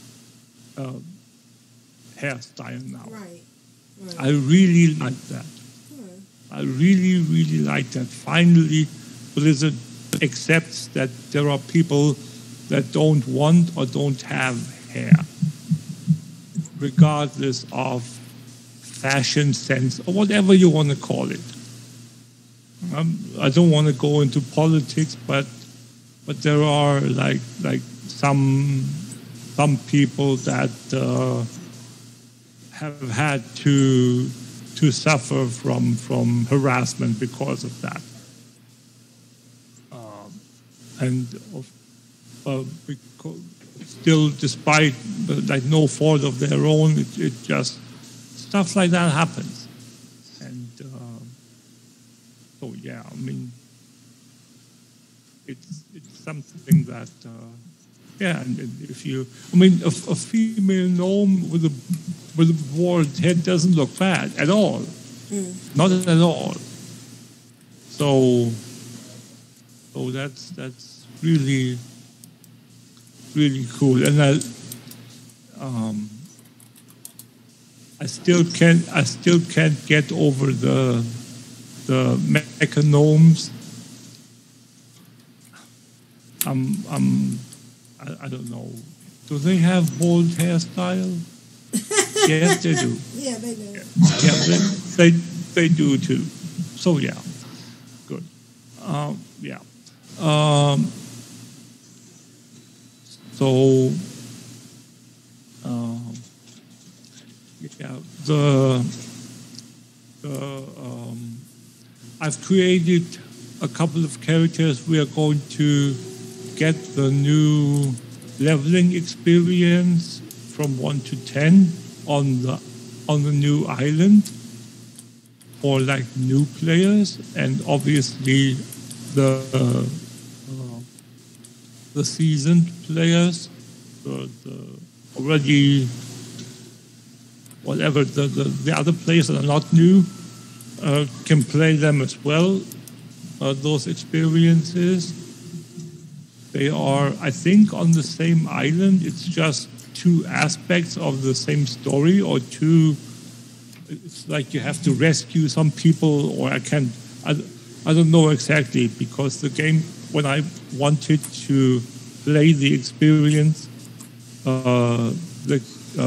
hairstyle now. Right. I really like that. I really, really like that. Finally, Blizzard accepts that there are people that don't want or don't have hair, regardless of fashion sense or whatever you want to call it. I don't want to go into politics, but there are like some people that have had to suffer from harassment because of that, and because still, despite like no fault of their own, it just stuff like that happens, and so yeah, I mean, it's something that yeah, and if you, I mean, a female gnome with a bald head doesn't look bad at all, not at all. So that's really cool, and I still can't get over the mecha gnomes. I don't know. Do they have bald hairstyle? Yes, they do. Yeah, they do. Yeah, they do too. So yeah, good. Yeah. So yeah, I've created a couple of characters. We are going to get the new leveling experience from 1 to 10 on the new island for like new players, and obviously the seasoned players, the already whatever the other players that are not new can play them as well. Those experiences, they are, I think, on the same island. It's just two aspects of the same story, or two. It's like you have to rescue some people, or I don't know exactly, because the game, when I wanted to play the experience, the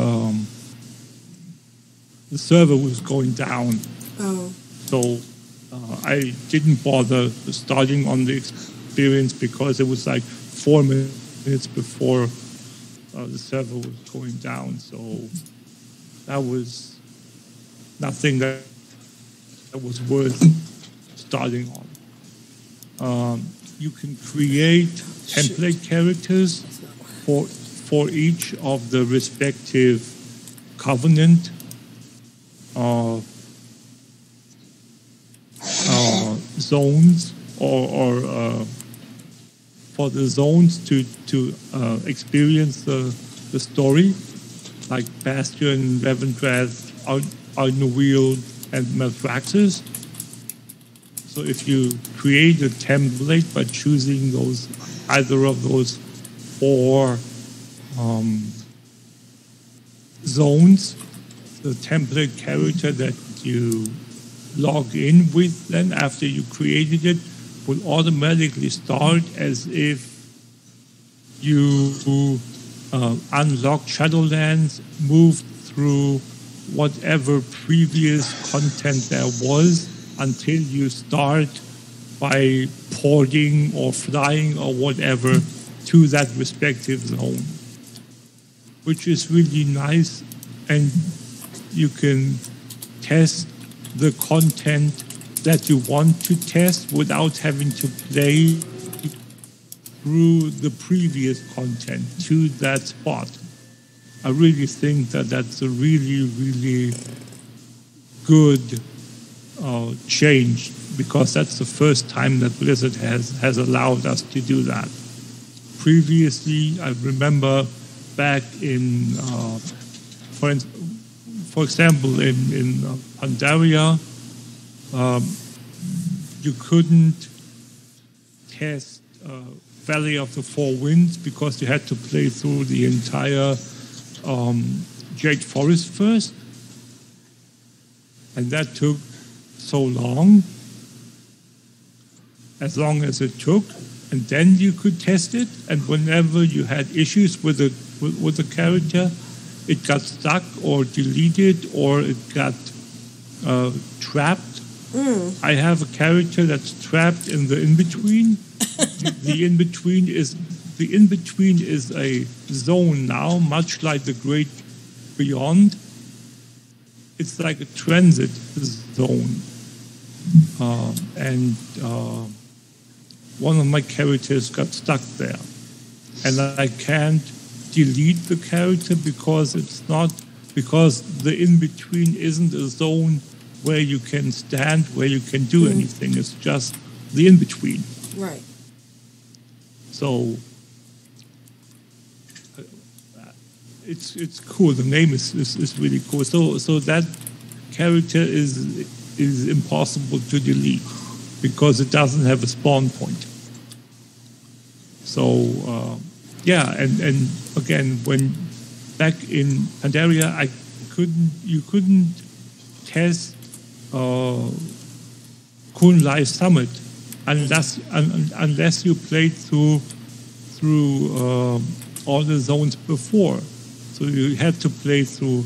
server was going down. Oh. So I didn't bother starting on the experience because it was like 4 minutes before the server was going down. So that was nothing that was worth starting on. You can create template characters for each of the respective covenant zones, or for the zones to experience the story, like Bastion, Revendreth, Arnowield, and Malthraxis. So if you create a template by choosing either of those 4 zones, the template character that you log in with then after you created it will automatically start as if you unlocked Shadowlands, moved through whatever previous content there was until you start by porting or flying or whatever to that respective zone, which is really nice, and you can test the content that you want to test without having to play through the previous content to that spot. I really think that that's a really, really good change, because that's the first time that Blizzard has allowed us to do that. Previously, I remember back in, for example, in Pandaria, you couldn't test Valley of the Four Winds because you had to play through the entire Jade Forest first. And that took so long as it took. And then you could test it. And whenever you had issues with the character, it got stuck or deleted, or it got trapped. I have a character that's trapped in the in-between. The in-between is a zone now, much like the Great Beyond. It's like a transit zone. And one of my characters got stuck there. And I can't delete the character because the in-between isn't a zone where you can stand, where you can do anything. It's just the in-between. Right. So it's cool. The name is really cool. So that character is impossible to delete because it doesn't have a spawn point. So yeah, and again, when back in Pandaria, you couldn't test Kun Lai Summit unless you played through through all the zones before. So you had to play through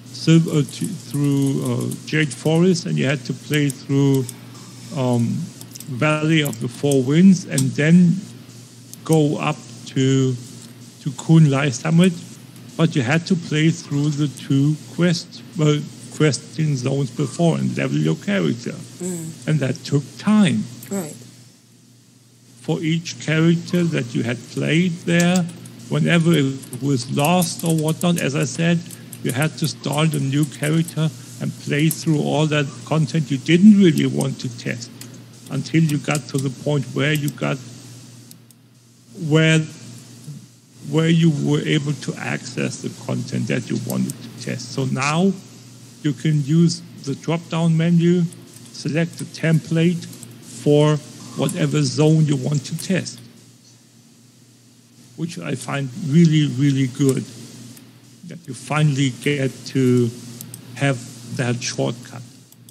Jade Forest, and you had to play through Valley of the Four Winds, and then go up to Kun Lai Summit. But you had to play through the two questing zones before and level your character. And that took time. Right. For each character that you had played there, whenever it was lost or whatnot, as I said, you had to start a new character and play through all that content you didn't really want to test until you got to the point where you got where you were able to access the content that you wanted to test. So now you can use the drop-down menu, select the template for whatever zone you want to test, which I find really, really good, that you finally get to have that shortcut.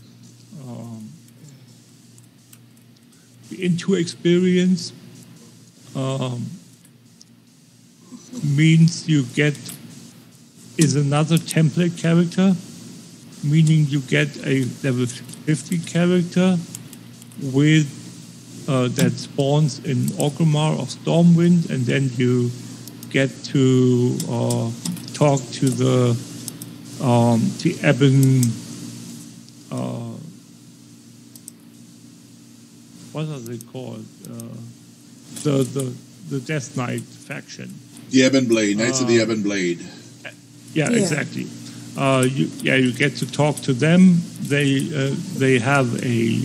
The Into experience means you get is another template character, meaning you get a level 50 character with that spawns in Orgrimmar of Stormwind, and then you get to talk to the Ebon. What are they called? The Death Knight faction. The Ebon Blade, Knights of the Ebon Blade. Yeah, exactly. You get to talk to them. They have a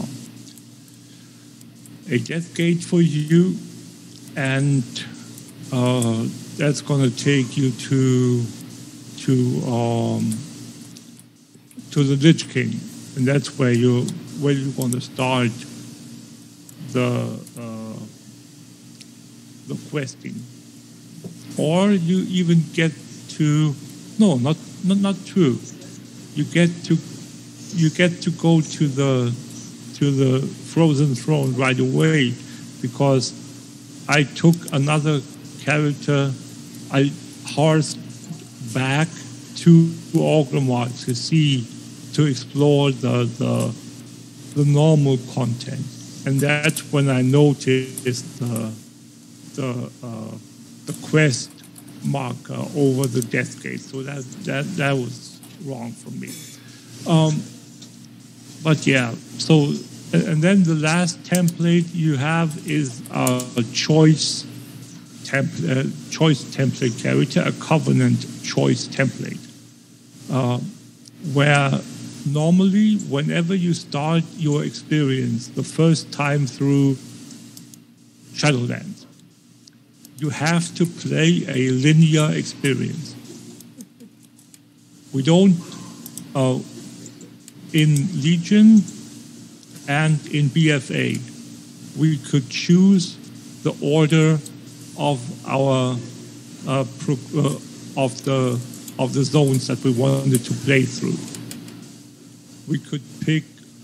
death gate for you, and that's going to take you to the Lich King, and that's where you're going to start the questing. Or you even get to not true. You get to go to the Frozen Throne right away, because I took another character. I horsed back to Orgrimmar to explore the normal content, and that's when I noticed the quest marker over the death gate. So that was wrong for me. But yeah, so and then the last template you have is a choice template character, a covenant choice template, where normally whenever you start your experience the first time through Shadowlands, you have to play a linear experience. We don't, in Legion and in BFA, we could choose the order of our of the zones that we wanted to play through. We could pick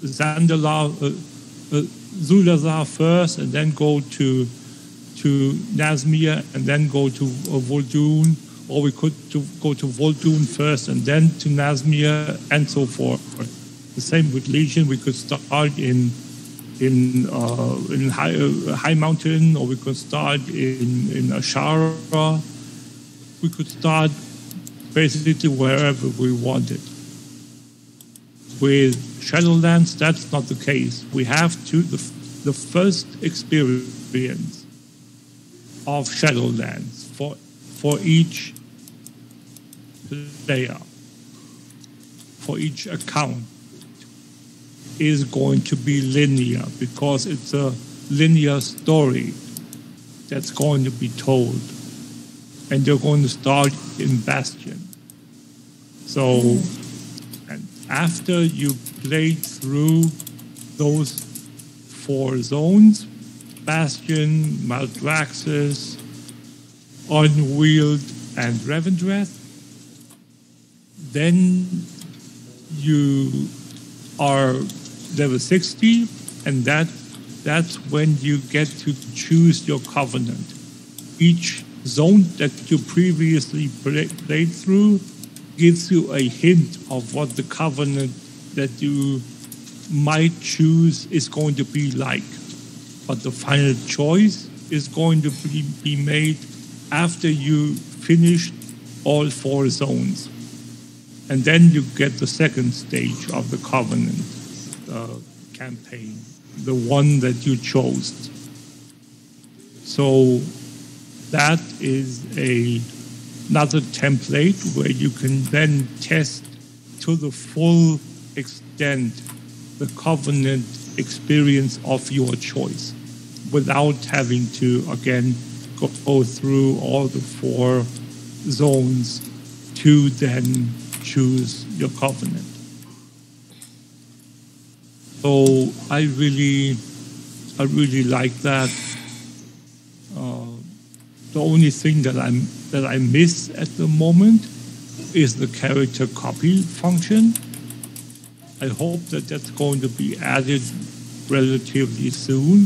Zulazar first, and then go to Nazmir, and then go to Vol'dun, or we could go to Vol'dun first and then to Nazmir, and so forth. The same with Legion. We could start in High Mountain, or we could start in Ashara. We could start basically wherever we wanted. With Shadowlands, that's not the case. We have to the first experience of Shadowlands for each player, for each account, is going to be linear, because it's a linear story that's going to be told, and you're going to start in Bastion. So, and after you played through those 4 zones, Bastion, Maldraxxus, Unweald, and Revendreth, then you are level 60, and that's when you get to choose your covenant. each zone that you previously played through gives you a hint of what the covenant that you might choose is going to be like. But the final choice is going to be made after you finish all 4 zones. And then you get the second stage of the covenant campaign, the one that you chose. So that is another template where you can then test to the full extent the covenant experience of your choice without having to, again, go through all the 4 zones to then choose your covenant. So I really like that. The only thing that I miss at the moment is the character copy function. I hope that that's going to be added relatively soon,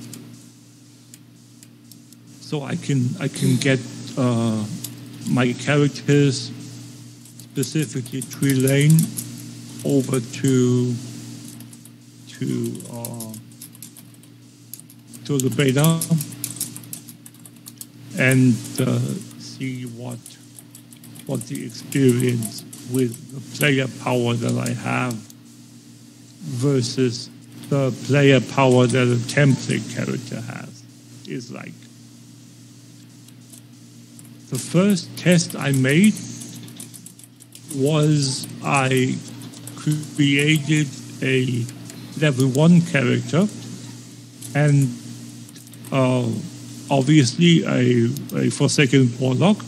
so I can get my characters, specifically Trelane, over to the beta and see what the experience with the player power that I have versus the player power that a template character has is like. The first test I made was I created a level 1 character and obviously a Forsaken Warlock,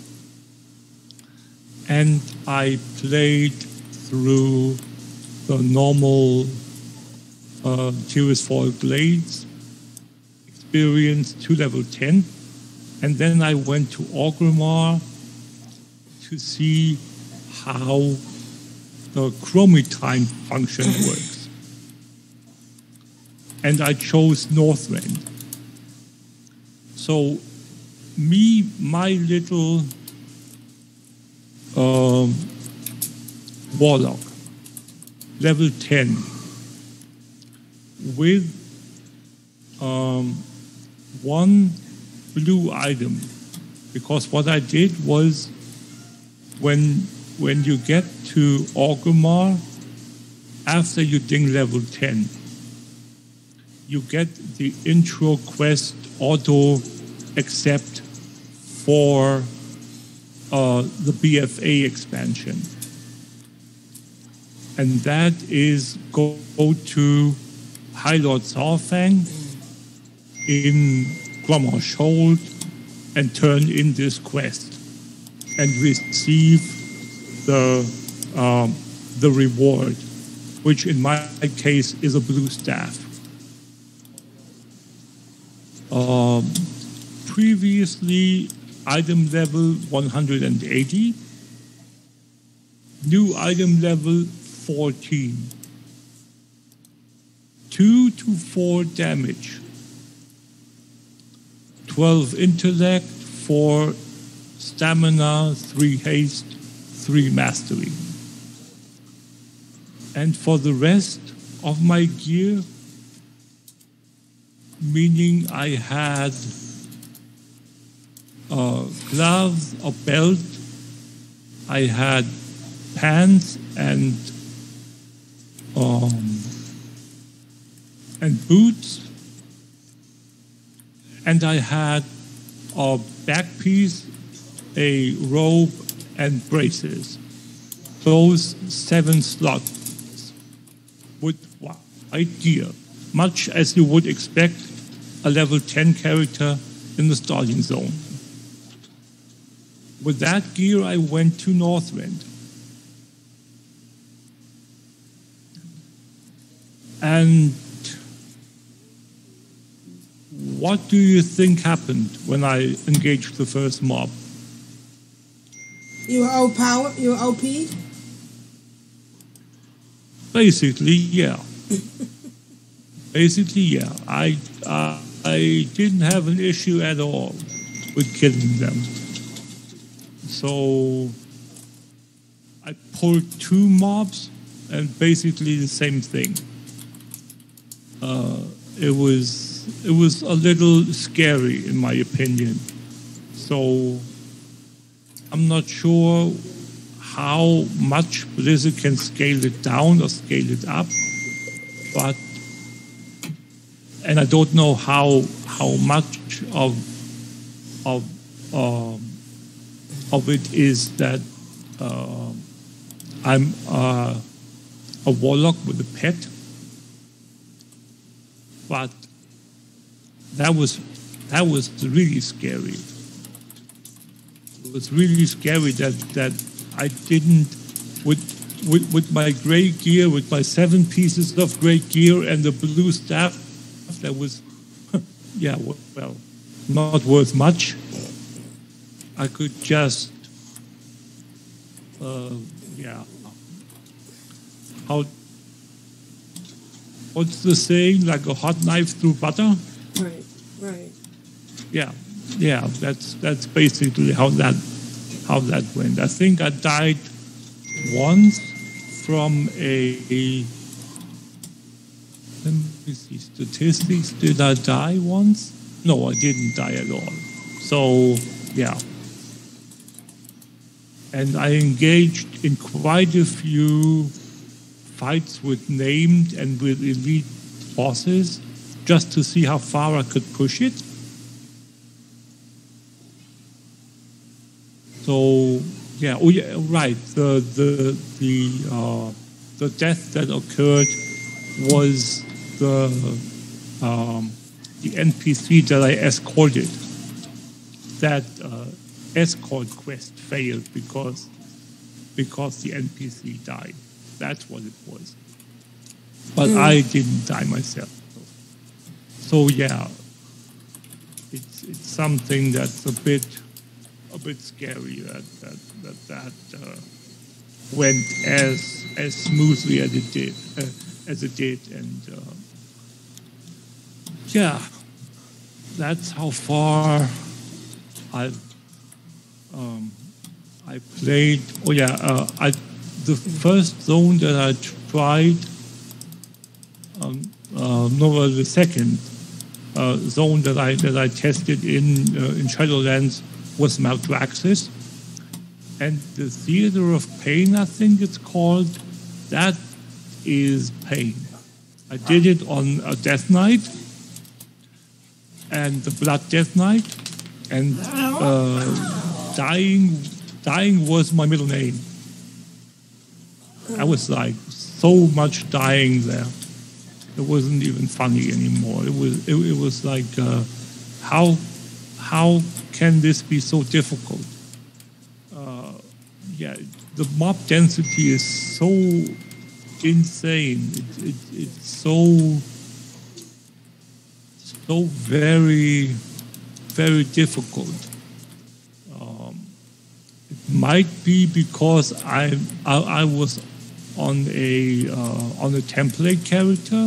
and I played through the normal Tirisfal Glades experience to level 10, and then I went to Orgrimmar to see how the chromitime function works. And I chose Northrend. So my little Warlock, level 10, with 1 blue item, because what I did was when you get to Orgrimmar, after you ding level 10, you get the intro quest auto accept for the BFA expansion. And that is go to High Lord Saurfang in Grommash Hold and turn in this quest and receive the reward, which in my case is a blue staff. Previously, item level 180, new item level 14, 2 to 4 damage, 12 intellect, 4 stamina, 3 haste, 3 mastery. And for the rest of my gear, meaning I had gloves, a belt, I had pants and boots, and I had a back piece, a robe, and braces. Those 7 slots with white gear, much as you would expect a level 10 character in the starting zone. With that gear, I went to Northrend. And what do you think happened when I engaged the first mob? You were overpowered? You were OP? Basically, yeah. Basically, yeah. I didn't have an issue at all. killing them. So I pulled 2 mobs and basically the same thing. It was a little scary in my opinion. So I'm not sure how much Blizzard can scale it down or scale it up, and I don't know how much of it is that I'm a warlock with a pet, but that was really scary. It was really scary that I didn't with my great gear, with my 7 pieces of great gear and the blue staff that was well, not worth much. I could just what's the saying, like a hot knife through butter? Right. Yeah, that's basically how that went. I think I died once from a let me see statistics. Did I die once? No, I didn't die at all. So yeah. And I engaged in quite a few fights with named and with elite bosses just to see how far I could push it. So yeah, right. The death that occurred was the NPC that I escorted. That escort quest failed because the NPC died. That's what it was. But I didn't die myself. So yeah, it's something that's a bit scary that went as smoothly as it did, and yeah, that's how far I played. The first zone that I tried, the second zone that I tested in Shadowlands was Maldraxxus, and the Theater of Pain, I think it's called. That is pain. I did it on a Death Knight and the Blood Death Knight, and dying was my middle name. I was like so much dying there. It wasn't even funny anymore. It was like how can this be so difficult? The mob density is so insane. It's so very, very difficult. It might be because I was on a template character.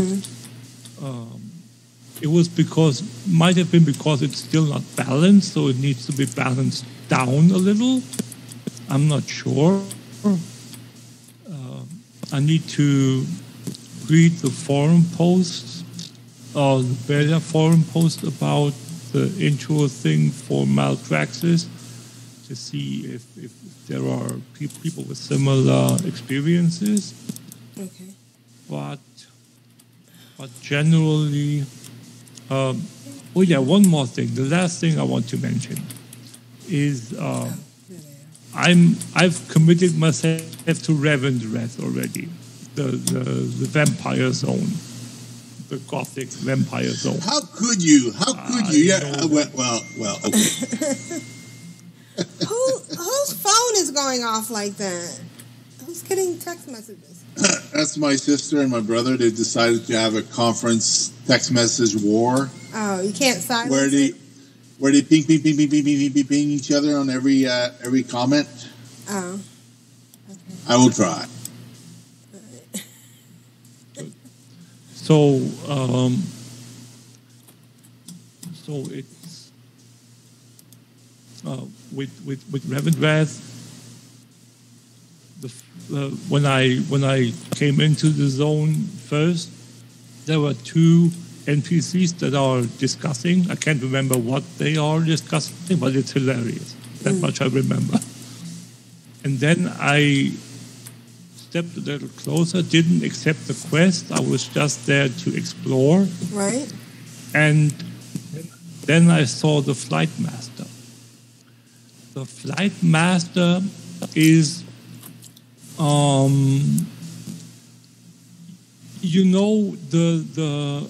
It might have been because it's still not balanced, so it needs to be balanced down a little. I'm not sure. I need to read the forum posts, or the beta forum post about the intro thing for Maldraxxus to see if there are people with similar experiences. Okay. But generally, one more thing. The last thing I want to mention is I've committed myself to Revendreth already, the vampire zone, the gothic vampire zone. How could you? Yeah. Well. Okay. Whose phone is going off like that? Who's getting text messages? That's my sister and my brother. They decided to have a conference text message war. Oh, you can't silence where they ping each other on every comment. Oh. Okay. I will try. So with Revendreth. When I came into the zone first, there were two NPCs that are discussing. I can't remember what they are discussing, but it's hilarious. That much I remember. And then I stepped a little closer, didn't accept the quest. I was just there to explore. Right. And then I saw the Flight Master. The Flight Master is, you know, the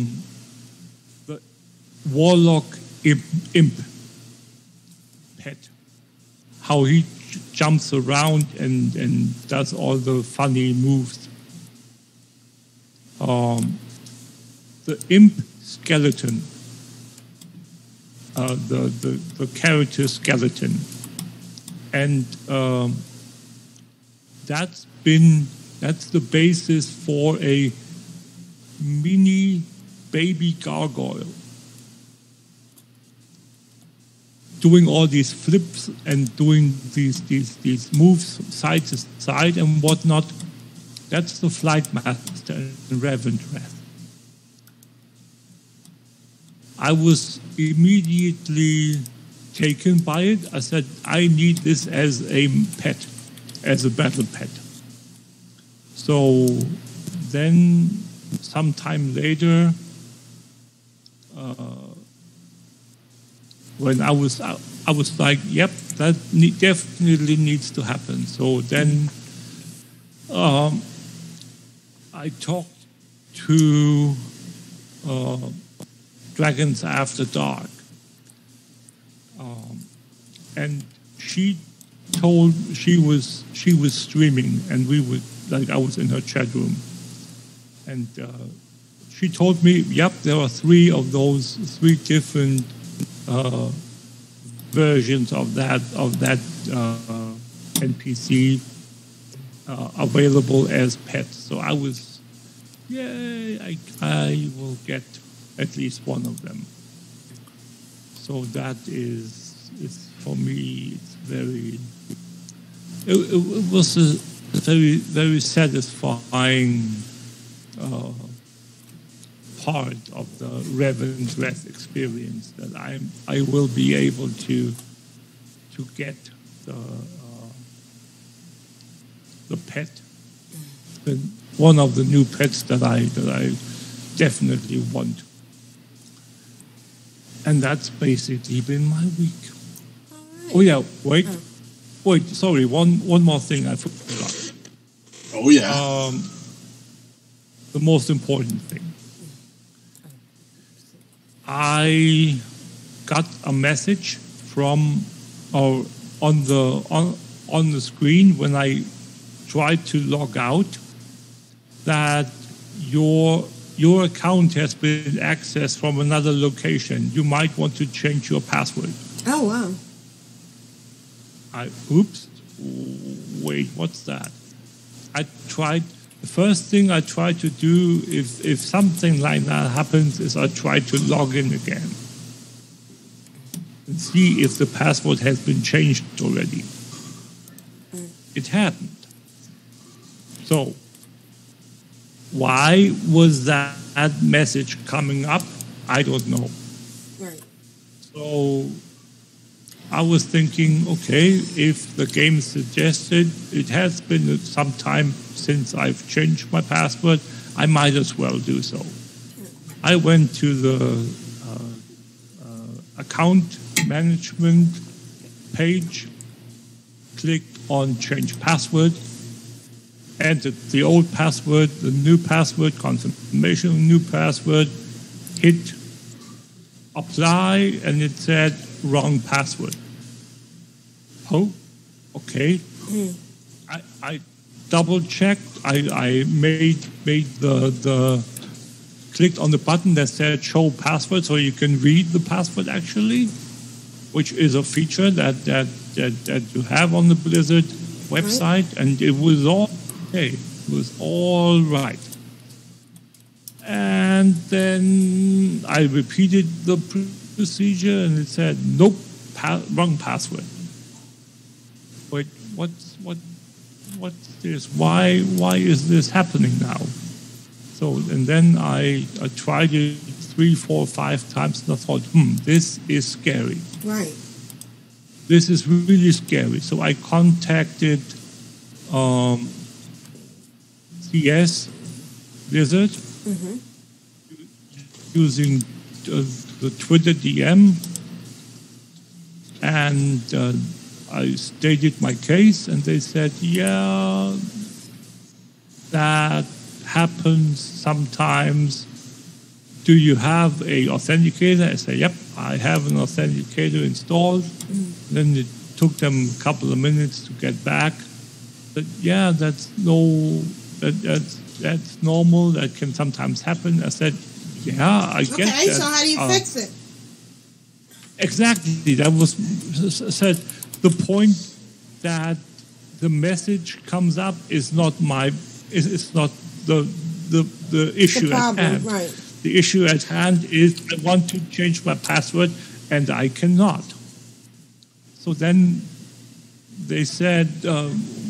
warlock imp pet, how he jumps around and does all the funny moves. The imp skeleton, the character skeleton, and that's the basis for a mini baby gargoyle, doing all these flips and doing these moves side to side and whatnot. That's the Flight Master in Revendreth. I was immediately taken by it. I said, I need this as a pet, as a battle pet. So then, sometime later, when I was like, yep, that definitely needs to happen. So then I talked to Dragons After Dark, and she was streaming, and I was in her chat room, and she told me, yep, there are three different versions of that NPC available as pets. So I was, yay, I will get at least one of them. So that is for me, it's very, it was a very, very satisfying part of the Revendreth experience, that I will be able to get the pet, one of the new pets that I definitely want. And that's basically been my week. Right. Oh yeah, wait, sorry, one more thing I forgot. Oh yeah. The most important thing. I got a message from on the screen when I tried to log out that your account has been accessed from another location. You might want to change your password. Oh wow. Oops. Wait, what's that? The first thing I try to do if something like that happens is I try to log in again and see if the password has been changed already. It hadn't. So why was that message coming up? I don't know. Right. So I was thinking, okay, if the game suggested it has been some time since I've changed my password, I might as well do so. I went to the account management page, clicked on change password, entered the old password, the new password, confirmation of new password, hit apply, and it said wrong password. Oh, okay. I double checked. I made the clicked on the button that said show password, so you can read the password actually, which is a feature that you have on the Blizzard website, and it was all okay. It was all right. And then I repeated the procedure, and it said, nope, wrong password. Wait, what's this? Why is this happening now? So, and then I tried it 3, 4, 5 times, and I thought, this is scary. Right. This is really scary. So I contacted CS Blizzard using the Twitter DM, and I stated my case, and they said, yeah, that happens sometimes. Do you have a authenticator? I said, yep, I have an authenticator installed. Then it took them a couple of minutes to get back. But yeah, that's normal. That can sometimes happen. I said, yeah, I get that. Okay, so how do you fix it? Exactly. That was said. The point that the message comes up is not it's not the issue problem, at hand. Right. The issue at hand is I want to change my password and I cannot. So then they said, I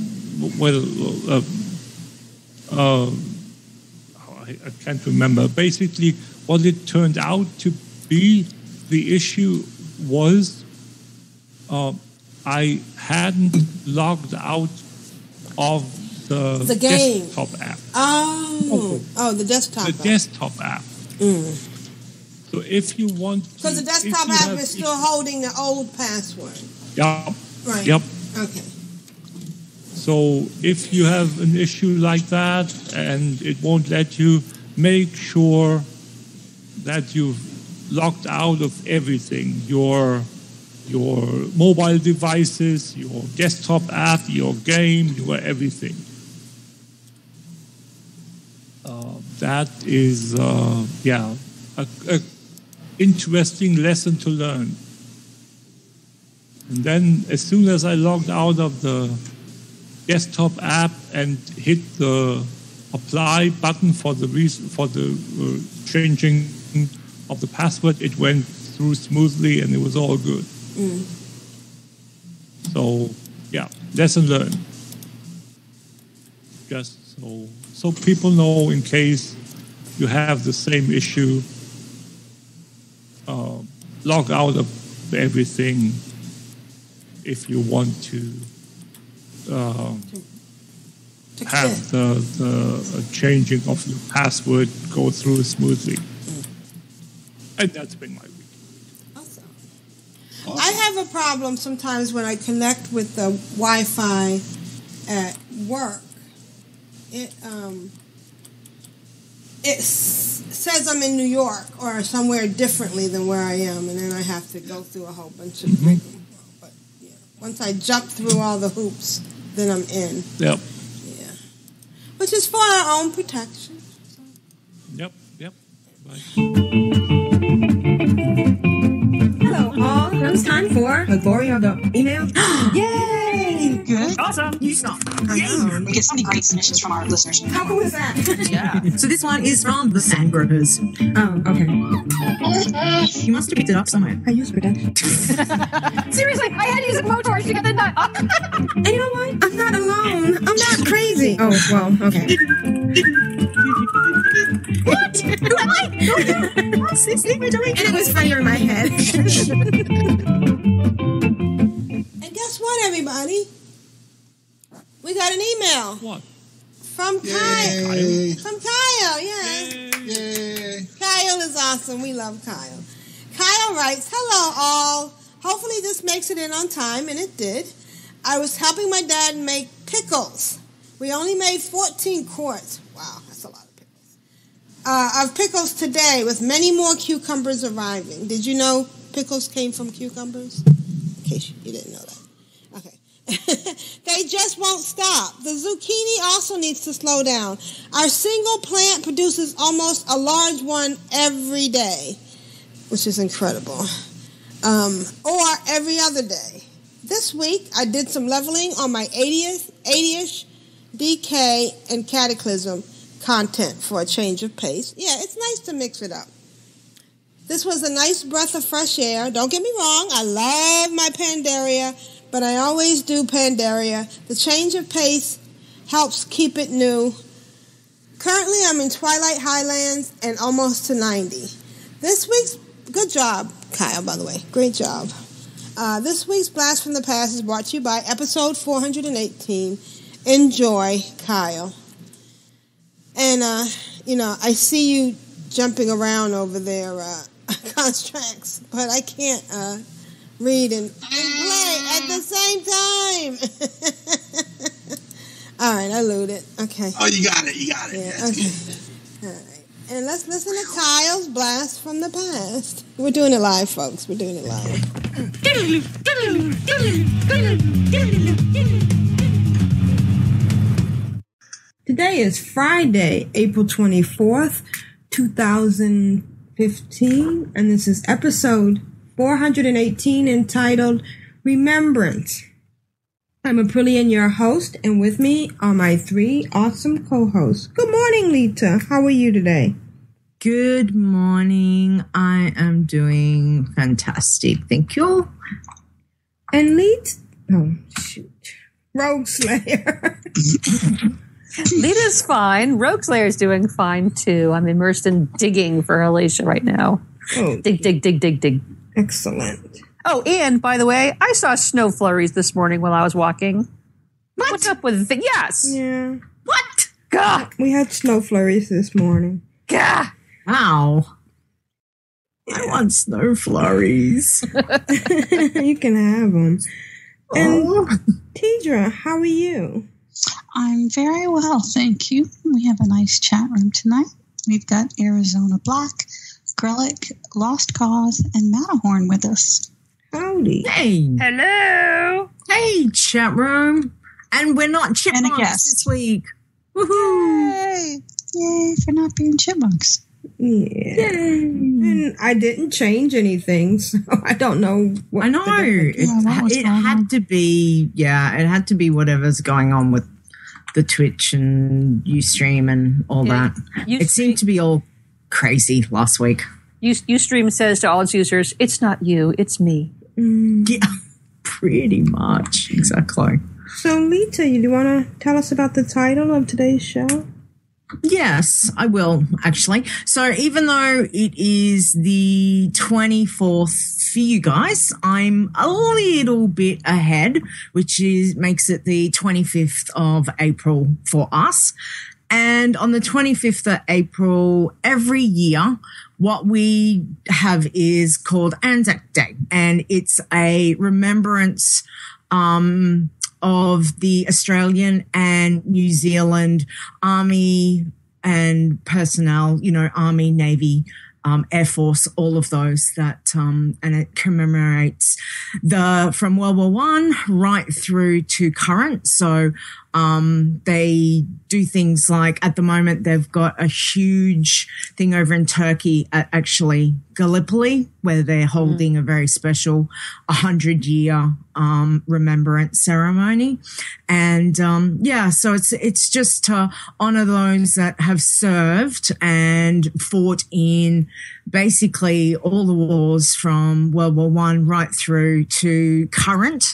can't remember. Basically, what it turned out to be, the issue was I hadn't logged out of the game. desktop app. The desktop app. The desktop app. So if you want to... Because the desktop app is still holding the old password. Yep. Right. Yep. Okay. So if you have an issue like that and it won't let you, make sure that you've logged out of everything. Your mobile devices, your desktop app, your game, your everything. That is, a interesting lesson to learn. And then as soon as I logged out of the desktop app and hit the apply button for the changing of the password, it went through smoothly and it was all good. So, yeah, lesson learned. Just so people know, in case you have the same issue, log out of everything if you want to have the changing of your password go through smoothly. And that's been my week. Awesome. I have a problem sometimes when I connect with the Wi-Fi at work. It says I'm in New York or somewhere differently than where I am, and then I have to go through a whole bunch of things. But yeah, once I jump through all the hoops, then I'm in. Yep. Yeah. Which is for our own protection. So. Yep. Right. Hello, all. Now it's time for the glory of the email. Yay! Good. Awesome. You stop. We get so many great submissions from our listeners. How cool is that? Yeah. So this one is from the Sandgropers. Oh, okay. You must have picked it up somewhere. I used Prudential. Seriously, I had to use a blowtorch to get the nut up. And you know what? I'm not alone. I'm not crazy. Oh, well, okay. What? Who am I? And it was funnier in my head. And guess what, everybody? We got an email. What? From Kyle. From Kyle, yeah. Yay. Kyle is awesome. We love Kyle. Kyle writes, hello, all. Hopefully this makes it in on time, and it did. I was helping my dad make pickles. We only made 14 quarts. Wow, that's a lot of pickles. Of pickles today, with many more cucumbers arriving. Did you know pickles came from cucumbers? In case you didn't know that. Okay. They just won't stop. The zucchini also needs to slow down. Our single plant produces almost a large one every day, which is incredible. Or every other day. This week, I did some leveling on my 80ish, DK, and Cataclysm content for a change of pace. Yeah, it's nice to mix it up. This was a nice breath of fresh air. Don't get me wrong, I love my Pandaria, but I always do Pandaria. The change of pace helps keep it new. Currently, I'm in Twilight Highlands and almost to 90. This week's, good job, Kyle, by the way. Great job. This week's Blast from the Past is brought to you by episode 418. Enjoy, Kyle. And, I see you jumping around over there, constructs, but I can't read and play at the same time. All right, I load it. Okay. Oh, you got it. Yeah, okay. All right. And let's listen to Kyle's Blast from the Past. We're doing it live, folks. We're doing it live. Today is Friday, April 24th, 2015, and this is episode 418 entitled Remembrance. I'm Aprillian, your host, and with me are my three awesome co-hosts. Good morning, Lita. How are you today? Good morning. I am doing fantastic. Thank you. And Rogue Slayer. Lita's fine. Rogue Slayer's doing fine, too. I'm immersed in digging for Alicia right now. Oh, dig. Excellent. Oh, and by the way, I saw snow flurries this morning while I was walking. What's up with it? Yes. Yeah. What? Gah! We had snow flurries this morning. Gah! Wow. I want snow flurries. You can have them. And Tidra, how are you? I'm very well, thank you. We have a nice chat room tonight. We've got Arizona Black, Grellic, Lost Cause, and Matterhorn with us. Howdy. Hey. Hello. Hey, chat room. And we're not chipmunks this week. Woohoo. Yay for not being chipmunks. Yeah. And I didn't change anything, so I don't know what I know. It had to be, it had to be whatever's going on with the Twitch and Ustream and all that. It seemed to be all crazy last week. Ustream says to all its users, it's not you, it's me. Yeah, pretty much. Exactly. So, Lita, do you want to tell us about the title of today's show? Yes, I will, actually. So even though it is the 24th for you guys, I'm a little bit ahead, which makes it the 25th of April for us. And on the 25th of April, every year, what we have is called Anzac Day. And it's a remembrance of the Australian and New Zealand Army and personnel, Army, Navy, Air Force, all of those that, and it commemorates from World War I right through to current. So, they do things like at the moment they've got a huge thing over in Turkey at actually Gallipoli where they're holding a very special 100-year remembrance ceremony. And so it's just to honor those that have served and fought in basically all the wars from World War I right through to current.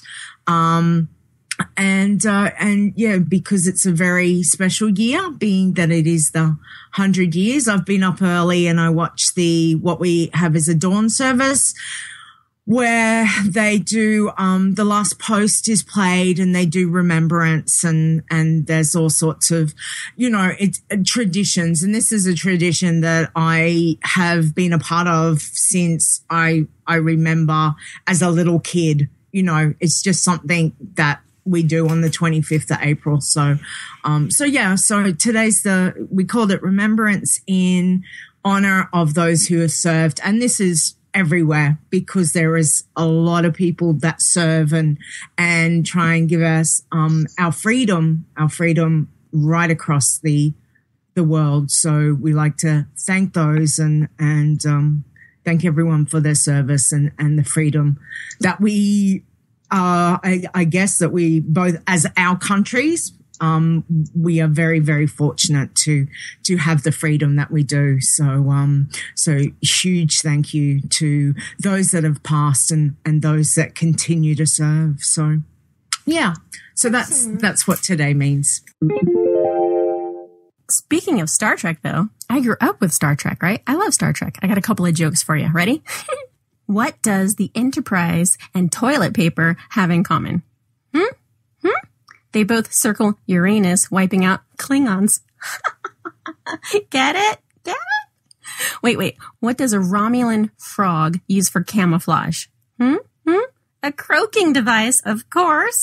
Because it's a very special year, being that it is the 100 years. I've been up early and I watched what we have as a dawn service where they do, the last post is played and they do remembrance and there's all sorts of, it's traditions. And this is a tradition that I have been a part of since I remember as a little kid. It's just something that we do on the 25th of April. So today's we called it Remembrance in honor of those who have served. And this is everywhere because there is a lot of people that serve and try and give us, our freedom right across the world. So we like to thank those and thank everyone for their service and the freedom that we, I guess that we both as our countries we are very, very fortunate to have the freedom that we do. So huge thank you to those that have passed and those that continue to serve. So yeah, so that's what today means. Speaking of Star Trek, though, I grew up with Star Trek, right? I love Star Trek. I got a couple of jokes for you. Ready? What does the Enterprise and toilet paper have in common? They both circle Uranus, wiping out Klingons. Get it? Get it? Wait. What does a Romulan frog use for camouflage? A croaking device, of course.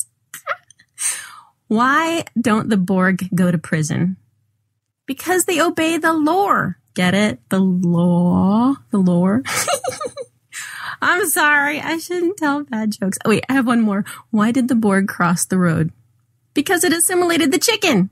Why don't the Borg go to prison? Because they obey the lore. Get it? The law. The lore. I'm sorry. I shouldn't tell bad jokes. Oh, wait, I have one more. Why did the Borg cross the road? Because it assimilated the chicken.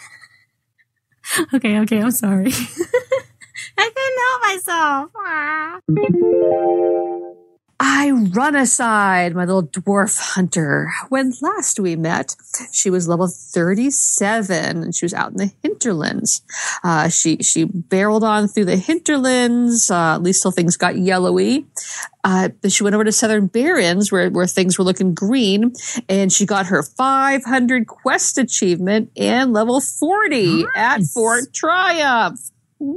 Okay, I'm sorry. I couldn't help myself. I run aside, my little dwarf hunter. When last we met, she was level 37 and she was out in the hinterlands. She barreled on through the hinterlands, at least till things got yellowy. But she went over to Southern Barrens where things were looking green, and she got her 500 quest achievement and level 40 at Fort Triumph. Woo!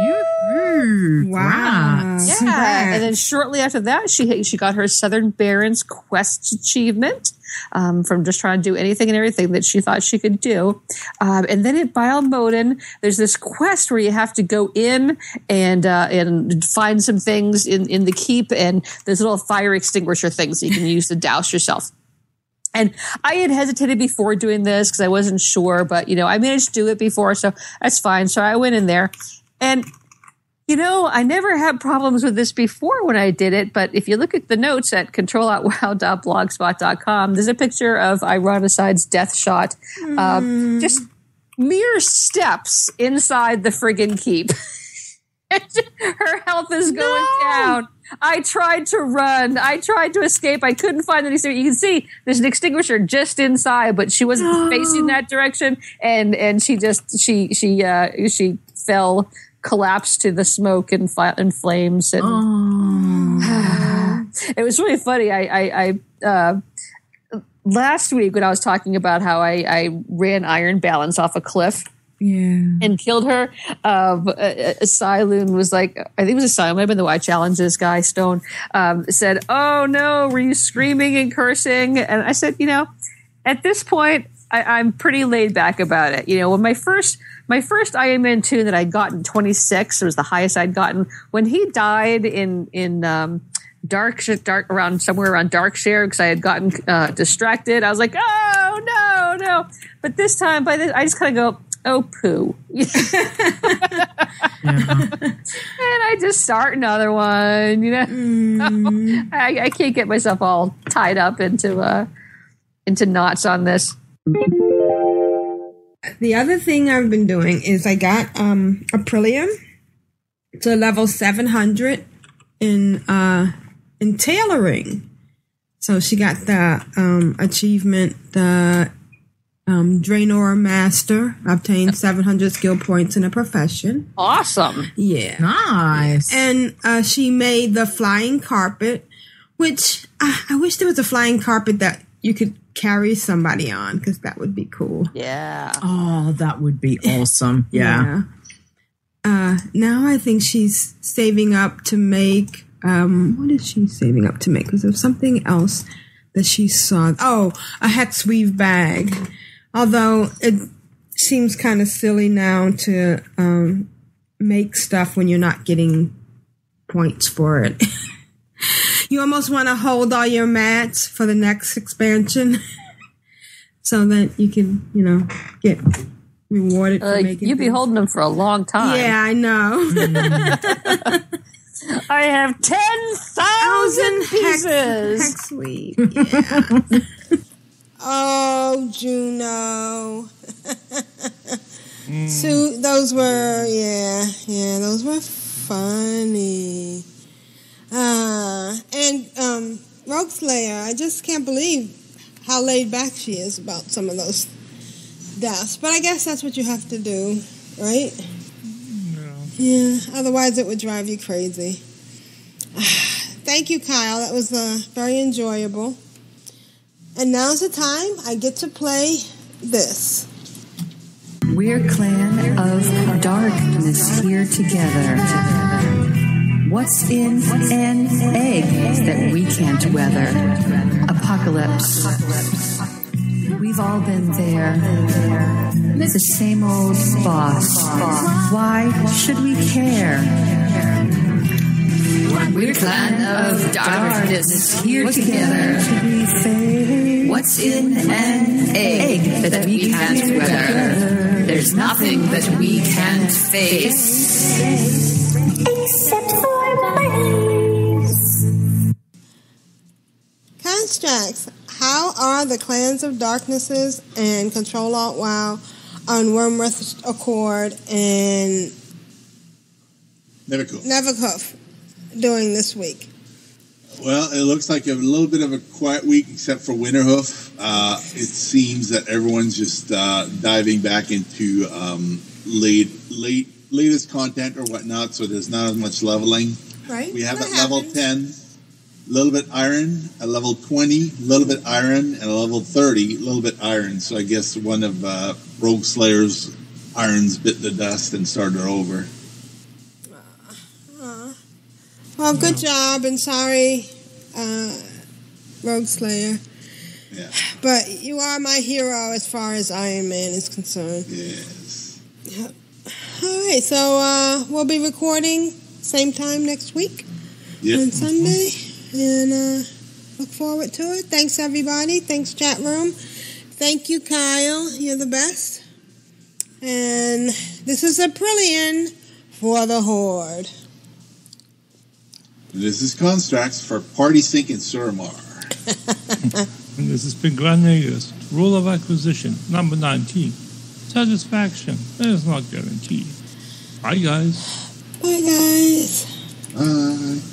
Wow. Yeah. And then shortly after that, she got her Southern Barrens quest achievement from just trying to do anything and everything that she thought she could do. And then at Bialmoden, there's this quest where you have to go in and find some things in the keep, and there's little fire extinguisher things that you can use to douse yourself. And I had hesitated before doing this because I wasn't sure, but, I managed to do it before, so that's fine. So I went in there. And, I never had problems with this before when I did it, but if you look at the notes at control.wow.blogspot.com, there's a picture of Ironicide's death shot, just mere steps inside the friggin' keep. Her health is going down. I tried to run. I tried to escape. I couldn't find any. You can see there's an extinguisher just inside, but she wasn't facing that direction, and she fell, collapsed to the smoke and flames. And it was really funny. I last week when I was talking about how I ran Iron Balance off a cliff. Yeah. And killed her. Siloon was like, I think it was a Siloon, maybe the Why Challenges guy, Stone, said, "Oh no, were you screaming and cursing?" And I said, at this point, I'm pretty laid back about it. When my first IMN tune that I'd gotten 26, it was the highest I'd gotten. When he died in dark around somewhere around Darkshire, because I had gotten distracted, I was like, oh no. But this time, I just kind of go, oh, poo. And I just start another one, I can't get myself all tied up into knots on this. The other thing I've been doing is I got Aprillium to level 700 in tailoring. So she got the achievement, the Draenor Master, obtained 700 skill points in a profession. Awesome. Yeah. Nice. And she made the flying carpet, which I wish there was a flying carpet that you could carry somebody on, because that would be cool. Yeah. Oh, that would be awesome. Yeah. Now I think she's saving up to make, what is she saving up to make? Because there's something else that she saw. Oh, a hex weave bag. Although it seems kind of silly now to make stuff when you're not getting points for it. You almost want to hold all your mats for the next expansion so that you can, get rewarded for making you'd be holding them for a long time. Yeah, I know. I have 10,000 pieces. Hex weave. Yeah. Oh, Juno. So those were, those were funny. And Rogue Slayer, I just can't believe how laid back she is about some of those deaths. But I guess that's what you have to do, right? Yeah. Otherwise, it would drive you crazy. Thank you, Kyle. That was very enjoyable. And now's the time I get to play this. We're clan of darkness here together. What's in an egg that we can't weather? Apocalypse. We've all been there. The same old boss. Why should we care? We're clan of darkness here together. What's in an egg that we can't weather? There's nothing that we can't face. Except for blaze. Constructs, how are the clans of darknesses and Ctrl Alt WoW on Wormrith Accord and Nevercoof doing this week? Well, it looks like a little bit of a quiet week, except for Winterhoof. It seems that everyone's just diving back into latest content or whatnot, so there's not as much leveling. Right. We have at level 10, a little bit iron, at level 20, a little bit iron, and a level 30, a little bit iron. So I guess one of Rogue Slayer's irons bit the dust and started over. Well, good job, and sorry, Rogue Slayer. Yeah. But you are my hero as far as Iron Man is concerned. Yes. Yep. All right, so we'll be recording same time next week on Sunday, and look forward to it. Thanks, everybody. Thanks, chat room. Thank you, Kyle. You're the best. And this is Aprillian for the Horde. This is Constructs for Party Sync and Suramar. And this is Big Granagas. Rule of acquisition, number 19. Satisfaction is not guaranteed. Bye, guys. Bye, guys. Bye.